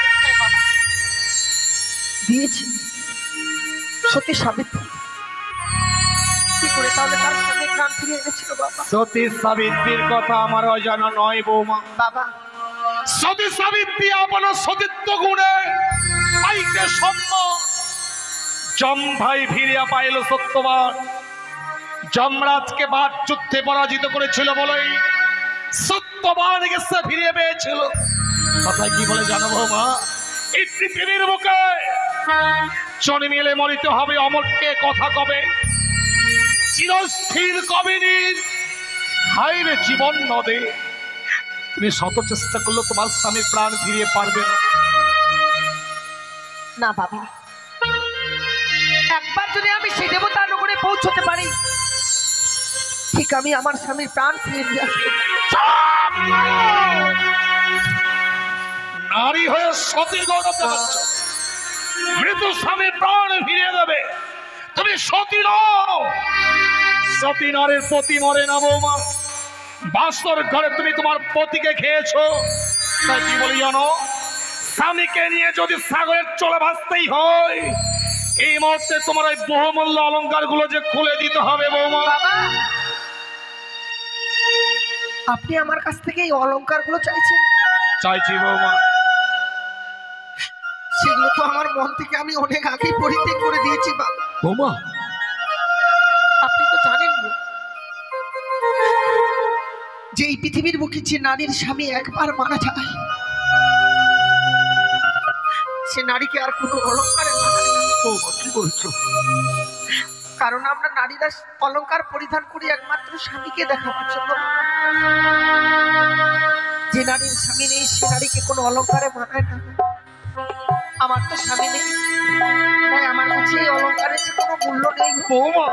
দিয়েছি সতী সাবিত্রী। কি করে তাহলে তার স্বামী প্রাণ ফিরিয়ে এনেছিল বাবা? সতী সাবিত্রীর কথা আমার অজানা নয় বৌমা। বাবা সতী সাবিত্রী আপন সতীত্ব গুণে পাইতে সম্মান, যম ভাই ফিরিয়া পাইল সত্যবান। যমরাজকে বাদ যুদ্ধে পরাজিত করেছিল বলেই সত্যবানকে সে ফিরিয়ে পেয়েছিল। কথা কি বলে জানো বৌমা, এই পৃথিবীর বুকে জন্মিলে মরিতে হবে অমরকে কথা কবে, চিরস্থির কবিনীর হাইরে জীবন নদে। তুমি শত চেষ্টা করলে তোমার স্বামীর প্রাণ ফিরিয়ে পারবে না। না বাবা, একবার যদি আমি সেই দেবতা নগরে পৌঁছতে পারি ঠিক আমি আমার স্বামীর প্রাণ ফিরিয়ে নিয়ে আসবো। নারী হয়ে সতী গৌরব দেখাচ্ছ, মৃত স্বামীর প্রাণ ফিরিয়ে দেবে? তুমি সতী নও। সতী নারীর পতি মরে না বৌমা। বাসর ঘরে তুমি তোমার পতিকে খেয়েছো, তাই কি বলি জানো, স্বামীকে নিয়ে যদি সাগরের চলে ভাসতেই হয় এই মুহূর্তে তোমার ওই বহুমূল্য অলংকার গুলো যে খুলে দিতে হবে বৌমা। বাবা আপনি আমার কাছ থেকে এই অলংকার গুলো চাইছেন? চাইছি বৌমা। সেগুলো তো আমার মন থেকে আমি অনেক আগেই পরিত্যাগ করে দিয়েছি বাবা। বৌমা আপনি তো জানেন না যে এই পৃথিবীর বুকে যে নারীর স্বামী একবার মারা যায় সে নারীকে আর কোনো অলংকারে মানায় না। বৌমা কি বলছো? কারণ আমরা নারীরা অলংকার পরিধান করি একমাত্র স্বামীকে দেখাবার জন্য। যে নারীর স্বামী নেই সে নারীকে কোনো অলংকারে মানায় না। আমার তো স্বামী নেই, তাই আমার কাছে এই অলংকারের যে কোনো মূল্য নেই। বৌমা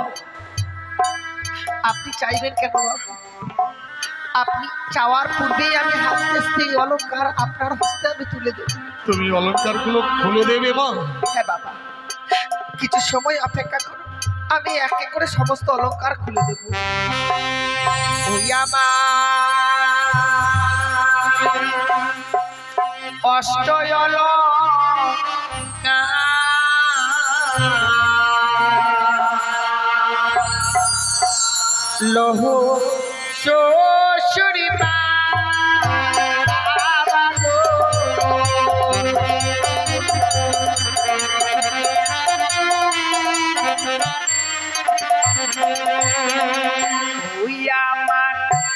আপনি চাইবেন কেন বাবা? আপনি চাওয়ার পূর্বেই আমি হাসতে হাসতে এই অলংকার আপনার হস্তে আমি তুলে দেব। তুমি অলংকার গুলো খুলে দেবে মা? হ্যাঁ বাবা, কিছু সময় অপেক্ষা করুন, আমি এক এক করে সমস্ত অলংকার খুলে দেব। ওই আমার অষ্টয়ল লৌহ শ্বশুরি বাবা গো। ওই আমার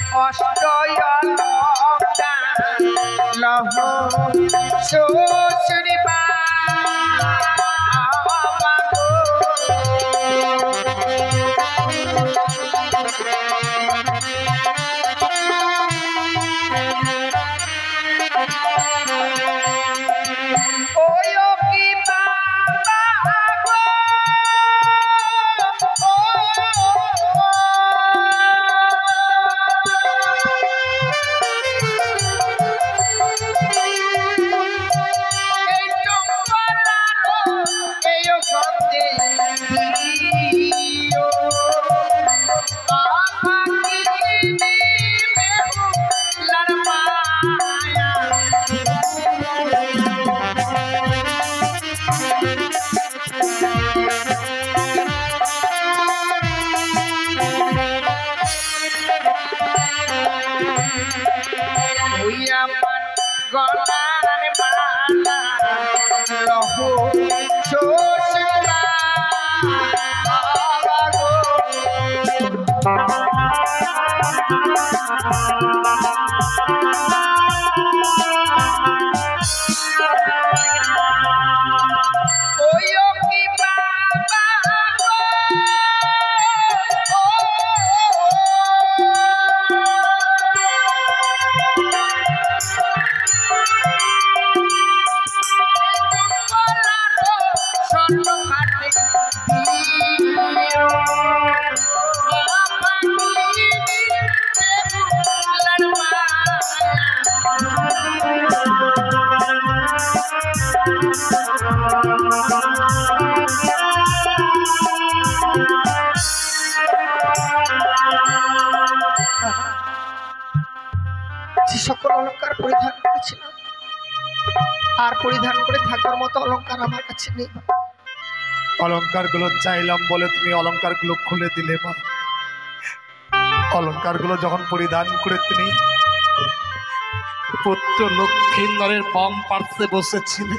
অষ্টয়লঙ্কা লহ শ্বশুরি বাবা গো। ওই ও কি বাবা গো, এই টম্বলারো এই গন্ধে দিও আপাকিনি বেহুলার মায়া। ওই আমার গলার মালা লহ শ্বশুর বাবা গো। ওই ও কি বাবা গো, স্বর্ণ খাটে দিও আপাকিনি বেহুলার যে সকল অলংকার পরিধান করেছিলাম আর পরিধান করে থাকার মতো অলংকার আমার কাছে নেই। অলংকারগুলো চাইলাম বলে তুমি অলংকারগুলো খুলে দিলে মা। অলংকারগুলো যখন পরিধান করে তুমি পুত্র লক্ষ্মীন্দরের বাম পার্শ্বে বসেছিলে,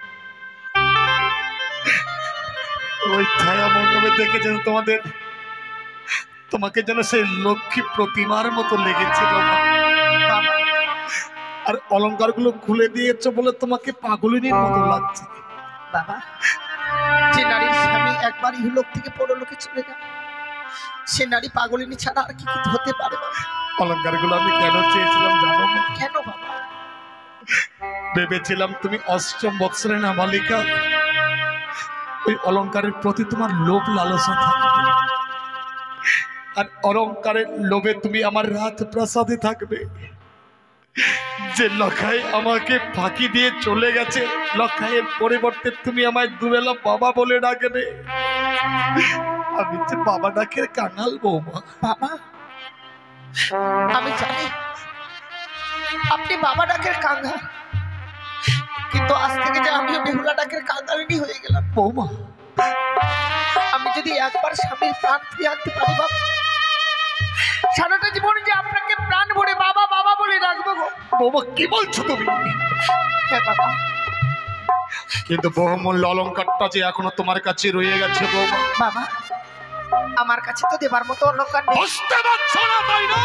ওই ছায়া মণ্ডপে দেখে যেন তোমাকে যেন সেই লক্ষ্মী প্রতিমার মতো লেগেছিল মা। আর অলংকারগুলো খুলে দিয়েছো বলে তোমাকে পাগলিনীর মতো লাগছে বাবা। যে নারীর স্বামী একবার ইহলোক থেকে পরলোকে চলে যায়, সে নারী পাগলিনী ছাড়া আর কি হতে পারে বাবা? অলংকারগুলো আমি কেন চেয়েছিলাম জানো মা? কেন বাবা? ভেবেছিলাম তুমি অষ্টম বৎসরের নাবালিকা, ওই অলংকারের প্রতি তোমার লোভ লালসা থাকবে, আর অলংকারের লোভে তুমি আমার রাত প্রাসাদে থাকবে। যে লখাই আমাকে ফাঁকি দিয়ে চলে গেছে, লখাইয়ের পরিবর্তে তুমি আমায় দুবেলা বাবা বলে ডাকবে। আমি যে বাবা ডাকের কাঙাল বৌমা। বাবা আমি জানি আপনি বাবা ডাকের কাঙ্গাল, কিন্তু আজ থেকে যে আমিও বেহুলা ডাকের কাঙ্গালিনী হয়ে গেলাম বৌমা। আমি যদি একবার স্বামীর প্রাণ ফিরিয়ে আনতে পারি বাবা, সারাটা জীবন যে আপনাকে প্রাণ ভরে বাবা বাবা বলে ডাকবো গো। বৌমা কি বলছো তুমি? হ্যাঁ বাবা। কিন্তু বহুমূল্য অলংকারটা যে এখনো তোমার কাছে রয়ে গেছে বৌমা। বাবা আমার কাছে তো দেবার মতো অলংকার নেই। বুঝতে পারছো না তাই না?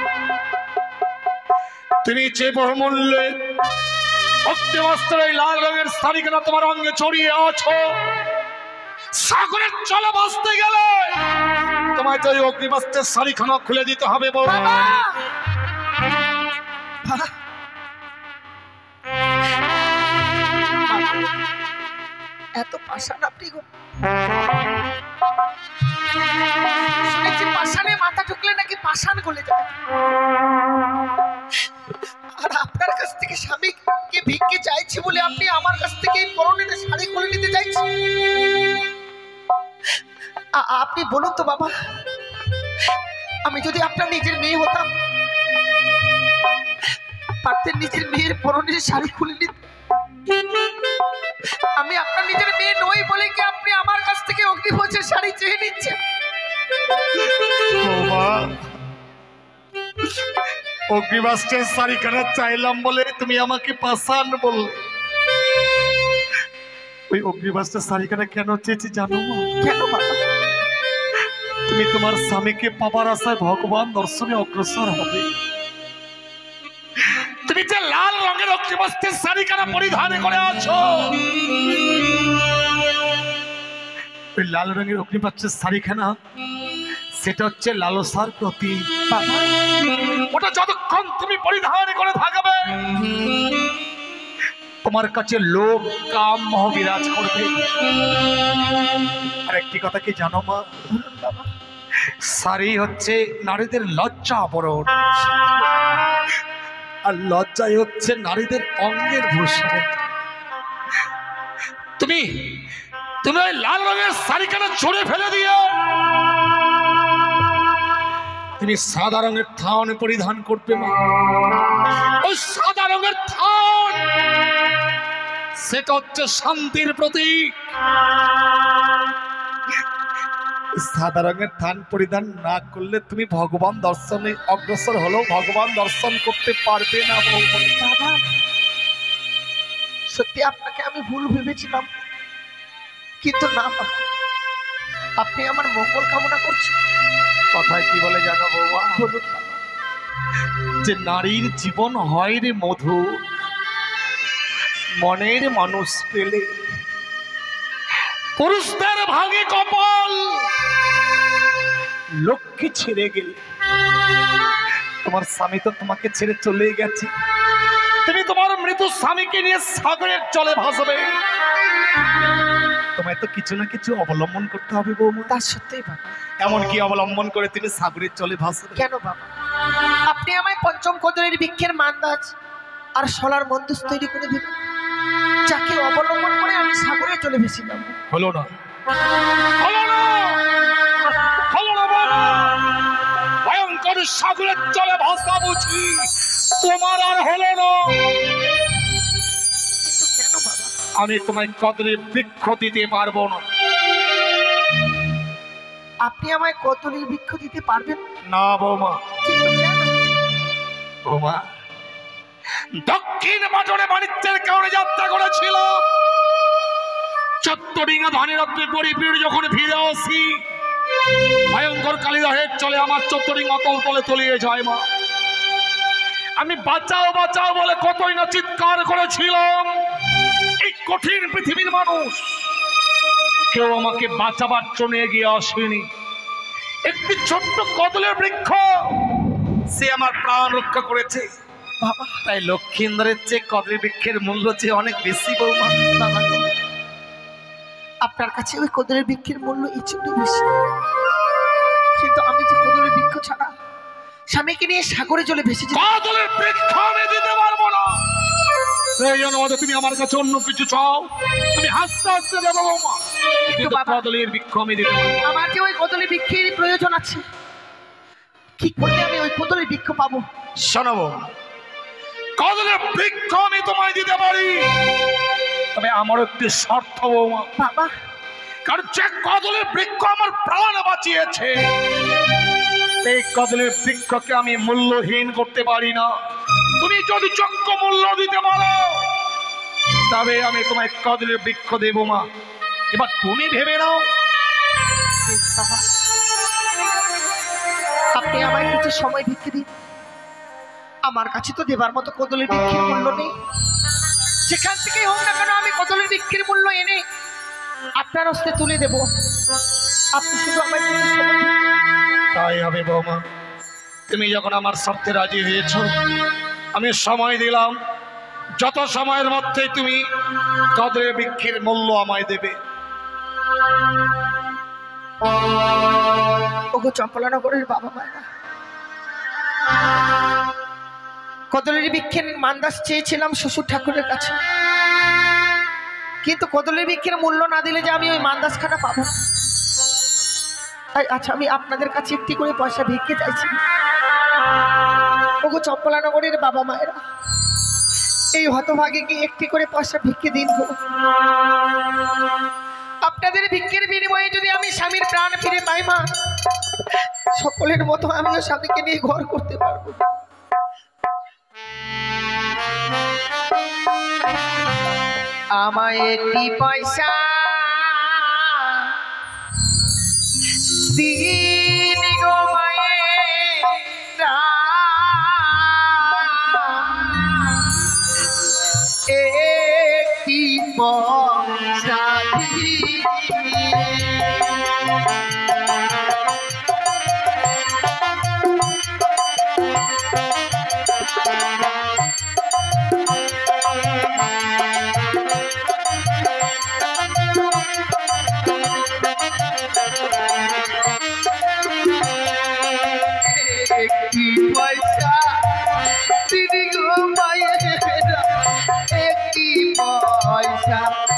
তুমি যে বহুমূল্যে অগ্নিবস্ত্রের লাল রঙের শাড়িখানা তোমার অঙ্গে ছড়িয়ে আছো, সাগরের চলে বাঁচতে গেলে তোমায় তো ওই অগ্নিবস্ত্রের শাড়িখানা খুলে দিতে হবে বৌমা। বাবা এত পাষাণ আপনি গো? শুনেছি পাষাণে মাথা ঢুকলে নাকি পাষাণ গলে যায়। আর আপনার কাছ থেকে স্বামীকে ভিক্ষে চাইছি বলে আপনি আমার কাছ থেকে এই পরনের শাড়ি খুলে নিতে চাইছেন? আপনি বলুন তো বাবা, আমি যদি আপনার নিজের মেয়ে হতাম, পারতেন নিজের মেয়ের পরনের শাড়ি খুলে নিতে? আমি আপনার নিজের মেয়ে নই বলে কি আপনি আমার কাছ থেকে অগ্নিভোজের শাড়ি চেয়ে নিচ্ছেন? বৌমা অগ্নিবাস্ত্রের শাড়িখানা চাইলাম বলে তুমি আমাকে পাষাণ বললে। ওই অগ্নিবাস্ত্রের শাড়িখানা কেন চেয়েছি জানো মা? কেন বাবা? তুমি তোমার স্বামীকে পাবার আশায় ভগবান দর্শনে অগ্রসর হবে। তুমি যে লাল রঙের অগ্নিবাস্ত্রের শাড়িখানা পরিধান করে আছো, ওই লাল রঙের অগ্নিবাস্ত্রের শাড়িখানা সেটা হচ্ছে লালসার প্রতীক বাবা, ওটা যতক্ষণ তুমি পরিধান করে থাকবে তোমার কাছে লোভ কাম মোহ বিরাজ করবে। আর একটি কথা কি জানো মা? বাবা, শাড়ি হচ্ছে নারীদের লজ্জা আবরণ, আর লজ্জাই হচ্ছে নারীদের অঙ্গের ভূষণ। তুমি তুমি ওই লাল রঙের শাড়িখানা ছুঁড়ে ফেলে দিয়ে তুমি সাদা রঙের থান পরিধান করবে মা। ওই সাদা রঙের থান সেটা হচ্ছে শান্তির প্রতীক। সাদা রঙের থান পরিধান না করলে তুমি ভগবান দর্শনে অগ্রসর হলেও ভগবান দর্শন করতে পারবে না। বাবা, সত্যি আপনাকে আমি ভুল ভেবেছিলাম, কিন্তু না বাবা, আপনি আমার মঙ্গল কামনা করছেন। কথায় কি বলে জানো বৌমা? বলুন বাবা। যে নারীর জীবন হয় রে মধু, মনের মানুষ পেলে পুরুষদের ভাঙে কপাল। লক্ষ্মী ছেড়ে গেলে, তোমার স্বামী তো তোমাকে ছেড়ে চলে গেছে, তুমি তোমার মৃত স্বামীকে নিয়ে সাগরের জলে ভাসবে। তোমায় তো কিছু না কিছু অবলম্বন করতে হবে বৌমা। তা সত্যিই বাবা। এমন কি অবলম্বন করে তুমি সাগরের জলে ভাসবে? কেন বাবা? আপনি আমায় পঞ্চম কদলের বৃক্ষের মান্দাজ আর শলার মন্দুস তৈরি করে দিলেন, যাকে অবলম্বন করে আমি সাগরে চলে ভেসে যাব। হলো না, হলো না, হলো না বাবা। ভয়ঙ্কর সাগরের জলে ভাসা বুঝি তোমার আর হলো না। কিন্তু কেন বাবা? আমি তোমায় কদলের বৃক্ষ দিতে পারবো না। আপনি আমায় কদলের বৃক্ষ দিতে পারবেন না বৌমা। কিন্তু কেন? বৌমা, দক্ষিণ বাটনে বাণিজ্যের কারণে যাত্রা করেছিল, চত্বরিঙ্গা ধানের রাত্রে পরিপীড় যখন ফিরে আসি, ভয়ঙ্কর কালিদাহের চলে আমার চত্বরিঙ্গা তল তলে তলিয়ে যায় মা। আমি বাঁচাও বাঁচাও বলে কতই না চিৎকার করেছিলাম। এই কঠিন পৃথিবীর মানুষ কেউ আমাকে বাঁচাবার জন্য এগিয়ে আসেনি। একটি ছোট্ট কদলের বৃক্ষ সে আমার প্রাণ রক্ষা করেছে বাবা, তাই লক্ষিন্দরের চেয়ে কদলের বৃক্ষের মূল্য যে অনেক বেশি বৌমা। বাবা গো, আপনার কাছে ওই কদলের বৃক্ষের মূল্য এই জন্যই বেশি, কিন্তু আমি যে কদলের বৃক্ষ ছাড়া স্বামীকে নিয়ে সাগরে চলে ভেসে যাই। কদলের বৃক্ষ আমি দিতে পারবো না। প্রয়োজন হলে তুমি আমার কাছে অন্য কিছু চাও, আমি হাসতে হাসতে দেবো বৌমা, কিন্তু বাবা, কদলের বৃক্ষ আমি দিতে পারবো না। আমার যে ওই কদলের বৃক্ষের প্রয়োজন আছে, কি করলে আমি ওই কদলের বৃক্ষ পাবো? শোনো বৌমা, কদলের বৃক্ষ আমি তোমায় দিতে পারি, তবে আমার একটি শর্ত বৌমা। বাবা, কারণ যে কদলের বৃক্ষ আমার প্রাণ বাঁচিয়েছে, সেই কদলের বৃক্ষকে আমি মূল্যহীন করতে পারি না। তুমি যদি যোগ্য মূল্য দিতে পারো তবে আমি তোমায় কদলের বৃক্ষ দেব মা। এবার তুমি ভেবে নাও। বেশ বাবা, আপনি আমায় কিছু সময় ভিত্তি দিন। আমার কাছে তো দেবার মতো কদলের বৃক্ষের মূল্য নেই। যেখান থেকেই হোক না কেন আমি কদলের বৃক্ষের মূল্য এনে আপনার হস্তে তুলে দেব। আপনি শুধু আমায় কিছু সময় দিন। তাই হবে বৌমা, তুমি যখন আমার শর্তে রাজি হয়েছ, আমি সময় দিলাম, যত সময়ের মধ্যে তুমি কদলের বৃক্ষের মূল্য আমায় দেবে। ওগো চম্পলানগরের বাবা মায়েরা, কদলের বৃক্ষের মান্দাস চেয়েছিলাম শ্বশুর ঠাকুরের কাছে, কিন্তু কদলের বৃক্ষের মূল্য না দিলে যে আমি ওই মান্দাস খানা পাবো না। তাই আচ্ছা, আমি আপনাদের কাছে একটি করে পয়সা ভিক্ষে চাইছি। ওগো চম্পলানগরের বাবা মায়েরা, এই হতভাগে কি একটি করে পয়সা ভিক্ষে দিন গো। আপনাদের ভিক্ষের বিনিময়ে যদি আমি স্বামীর প্রাণ ফিরে পাই মা, সকলের মতো আমিও স্বামীকে নিয়ে ঘর করতে পারবো। আমায় একটি পয়সা দিন গো মায়েরা, একটি পয়সা একটি পয়সা দিদি গো মায়েরা, একটি পয়সা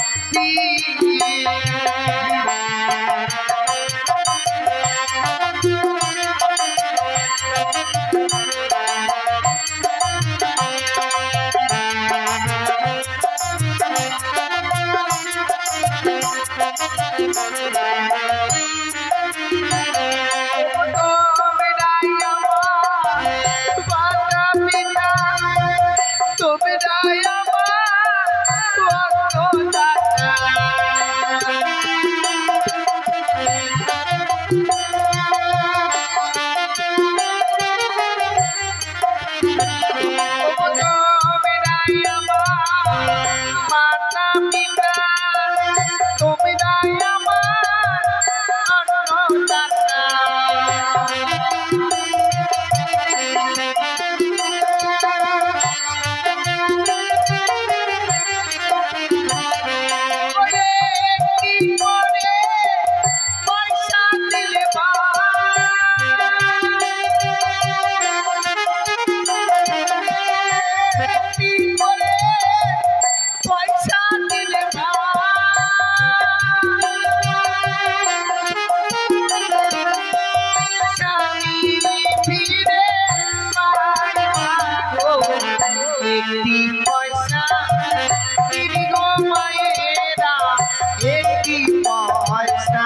একটি পয়সা দিদি গো মায়েরা, একটি পয়সা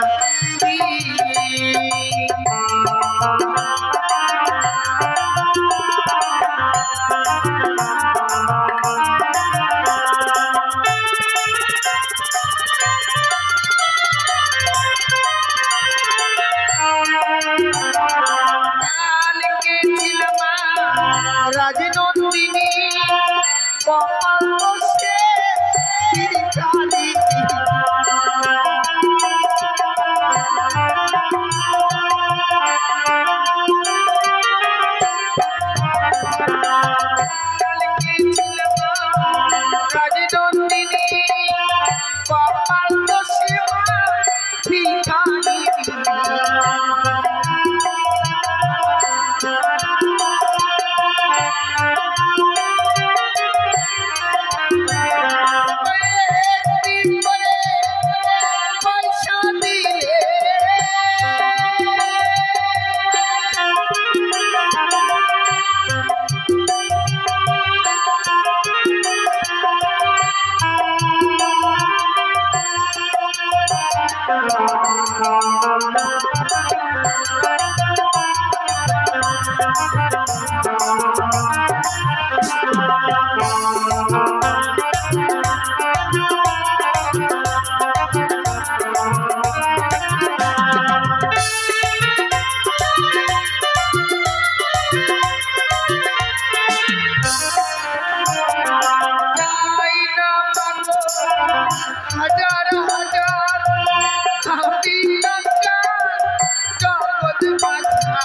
কালকে ছিলাম রাজনন্দিনী, কপাল দোষে ভিখারি। কালকে ছিলাম রাজনন্দিনী, কপাল দোষে ভিখারি। হাজার হাজার আমি জগৎ মাঝা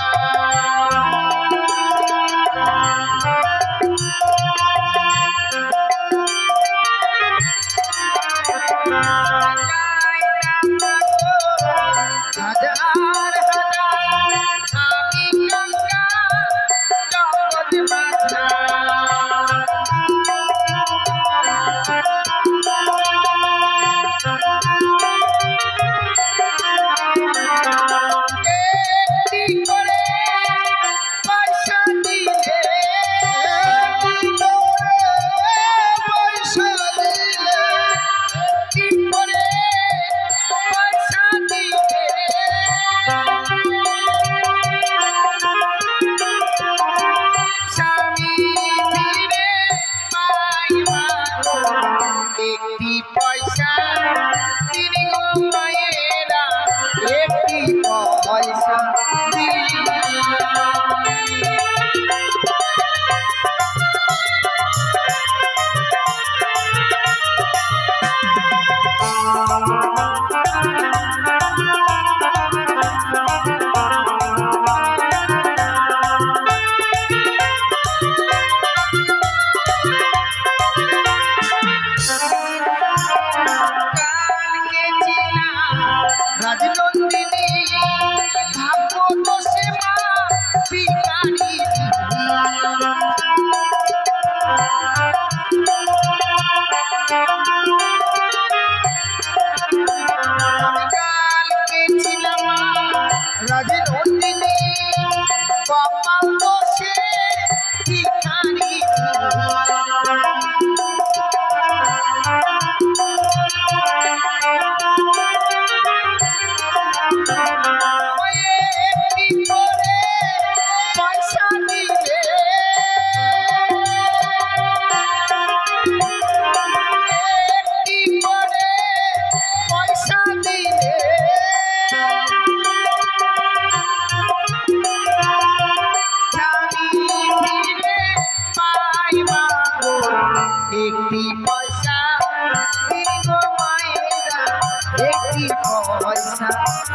হাজার হাজার আমি জগৎ মাঝা মাঝে নন্দিনী কপাল দোষে ভিখারি একটি করে পয়সা দিলে একটি করে পয়সা দিলে স্বামী ফিরে পাইবা গো। একটি পয়সা দিব মায়েরা একটি পয়সা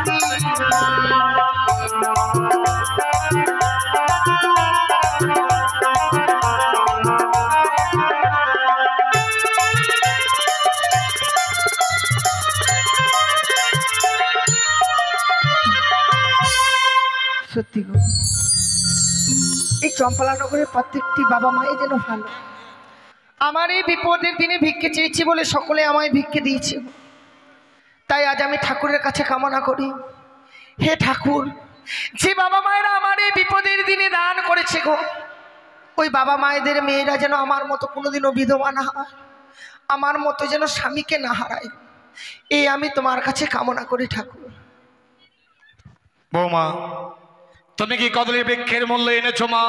সত্যি গো, এই চম্পলা নগরের প্রত্যেকটি বাবা মাই যেন ভালো। আমার এই বিপদের দিনে ভিক্ষে চেয়েছি বলে সকলে আমায় ভিক্ষে দিয়েছে। তাই আজ আমি ঠাকুরের কাছে কামনা করি, হে ঠাকুর, যে বাবা মায়েরা আমার এই বিপদের দিনে দান করেছে গো, ওই বাবা মায়েদের মেয়েরা যেন আমার মতো কোনোদিনও বিধবা না হয়, আমার মতো যেন স্বামীকে না হারায়, এই আমি তোমার কাছে কামনা করি ঠাকুর। বৌমা, তুমি কি কদলী বৃক্ষের মূল্য এনেছো মা?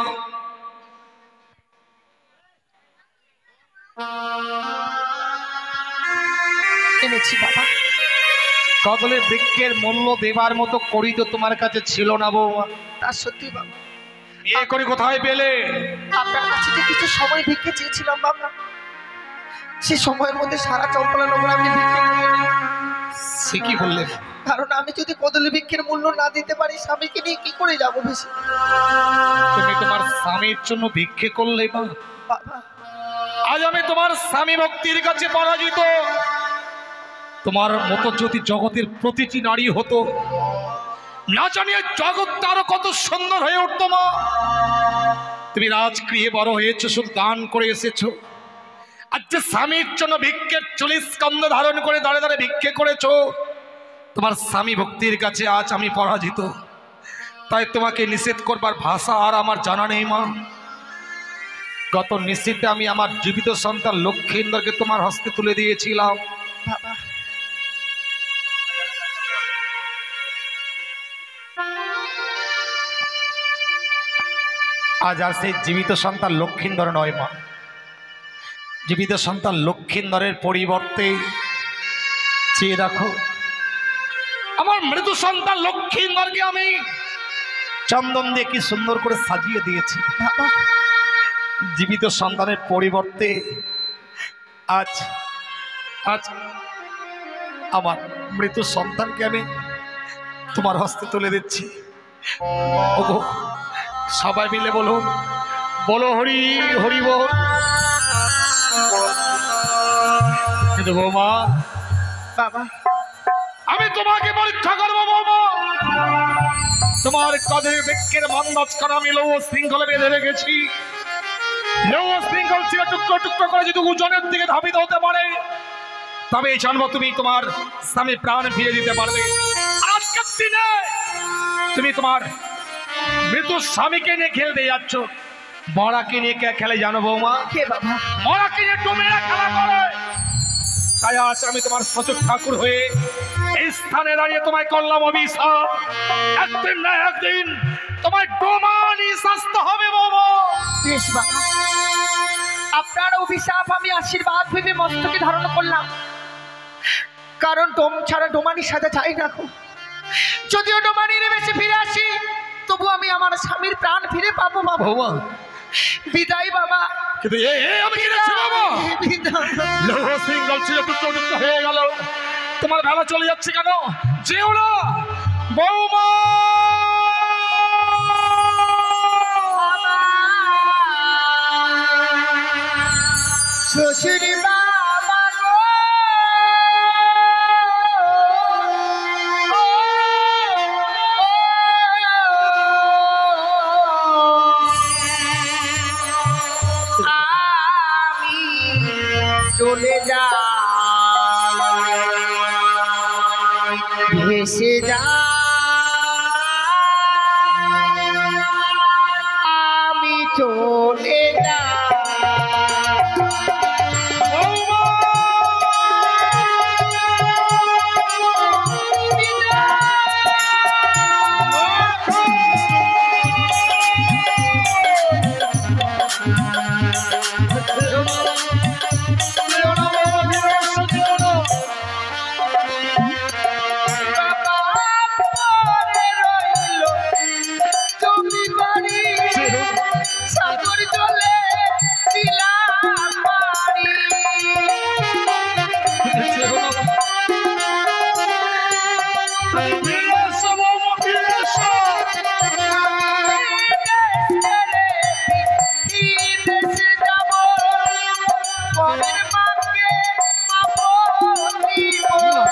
এনেছি বাবা। কদলী বৃক্ষের মূল্য দেবার মতো করি তো তোমার কাছে ছিল না বৌমা। তা সত্যি বাবা। বিয়ে করে কোথায় পেলে? আপনার কাছে যে কিছু সময় ভিক্ষে চেয়েছিলাম বাবা, সে সময়ের মধ্যে সারা চম্পলা নগর আমি ভিক্ষে করিনি। সে কি বললে? কারণ আমি যদি কদলী বৃক্ষের মূল্য না দিতে পারি, স্বামীকে নিয়ে কি করে যাবো বেশি? তুমি তোমার স্বামীর জন্য ভিক্ষে করলে মা? বাবা, আজ আমি তোমার স্বামী ভক্তির কাছে পরাজিত। তোমার মতো যদি জগতের প্রতিটি নারী হতো, না জানিয়ে জগৎটা আরো কত সুন্দর হয়ে উঠতো মা। তুমি রাজগৃহে বড় হয়েছো, শুধু দান করে এসেছো। আজ যে স্বামীর জন্য ভিক্ষের 40 স্কন্ধ ধারণ করে দাঁড়ে দাঁড়ে ভিক্ষে করেছো, তোমার স্বামী ভক্তির কাছে আজ আমি পরাজিত। তাই তোমাকে নিষেধ করবার ভাষা আর আমার জানা নেই মা। গত নিশ্চিতে আমি আমার জীবিত সন্তান লক্ষ্মীন্দরকে তোমার হস্তে তুলে দিয়েছিলাম। বাবা, আজ আর সেই জীবিত সন্তান লক্ষ্মীন্দর নয় মা। জীবিত সন্তান লক্ষ্মীন্দরের পরিবর্তে চেয়ে দেখো, আমার মৃত সন্তান লক্ষ্মীন্দরকে আমি চন্দন দিয়ে কি সুন্দর করে সাজিয়ে দিয়েছি। বাবা, জীবিত সন্তানের পরিবর্তে আজ আজ আমার মৃত সন্তানকে আমি তোমার হস্তে তুলে দিচ্ছি। ওগো, সবাই মিলে বলো, বলো হরি হরি বল। কিন্তু বৌমা, বাবা, আমি তোমাকে পরীক্ষা করবো বৌমা। তোমার কদলী বৃক্ষের মান্দাজখানা আমি লৌহ শৃঙ্খলে বেঁধে রেখেছি। লৌহ শৃঙ্খল ছিল টুকরো টুকরো করে যদি ওজনের দিকে ধাবিত হতে পারে, তবে জানবো তুমি তোমার স্বামী প্রাণ ফিরে দিতে পারবে। আজকের দিনে তুমি তোমার মৃত স্বামীকে নিয়ে খেলতে যাচ্ছ। মরাকে নিয়ে কে খেলে জানো বৌমা? কে বাবা? মরাকে নিয়ে ডোমেরা খেলা করে। তাই আজ আমি তোমার সচক ঠাকুর হয়ে এই স্থানে দাঁড়িয়ে তোমায় করলাম অভিশাপ। একদিন না একদিন তোমার ডোমানি শাস্তি হবে বৌমা। বেশ বাবা, আপনার অভিশাপ আমি আশীর্বাদ ভেবে মস্তকে ধারণ করলাম। কারণ ডোম ছাড়া ডোমানি সাজা চাই না। যদিও ডোমানির বেশি ফিরে আসি, তবু আমি আমার স্বামীর প্রাণ ফিরে পাবো বাবা। বৌমা, বিদায় বাবা। কিন্তু আমি কি দেখছি বাবা? বিদায়। লৌহ শৃঙ্খল ছিল টুকরো টুকরো হয়ে গেল। তোমার বেলা চলে যাচ্ছে কেন? যেও না বৌমা। শ্বশুর বাবা গো, আমি চলে যাই, ভেসে যাই চলে যা সাগর জলে দিলাম পানি দেশে যাব পরের মাকে দিব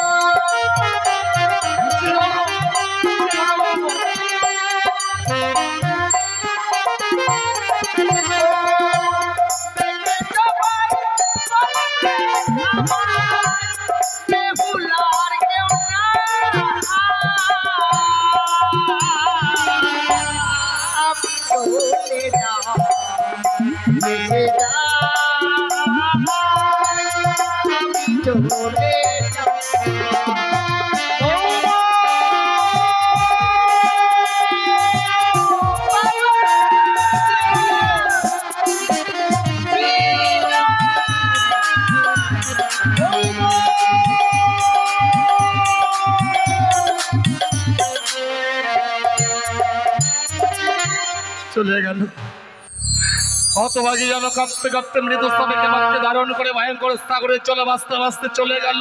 চলে গেল। হতভাগী যেন কাঁদতে কাঁদতে মৃতস্থানীকে বাক্যে ধারণ করে ভয়ঙ্কর সাগরে চলে ভাসতে ভাসতে চলে গেল।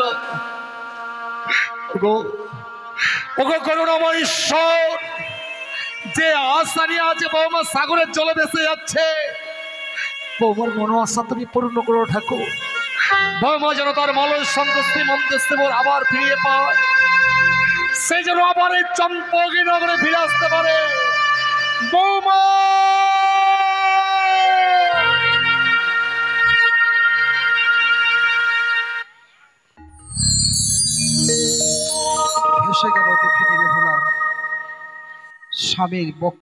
ওগো করুণাময় ঈশ্বর, যে আশা নিয়ে আছে বৌমা সাগরের জলে ভেসে যাচ্ছে, বৌমার মনো আশা তুমি পূর্ণ করো ঠাকুর। বৌমা যেন তার মলয় সন্তুষ্টি মন্তেস্তে আবার ফিরিয়ে পায়, সে যেন আবার এই চম্পগী নগরে ফিরে আসতে পারে। বৌমা ভেসে গেল দক্ষিণী বেহুলা স্বামীর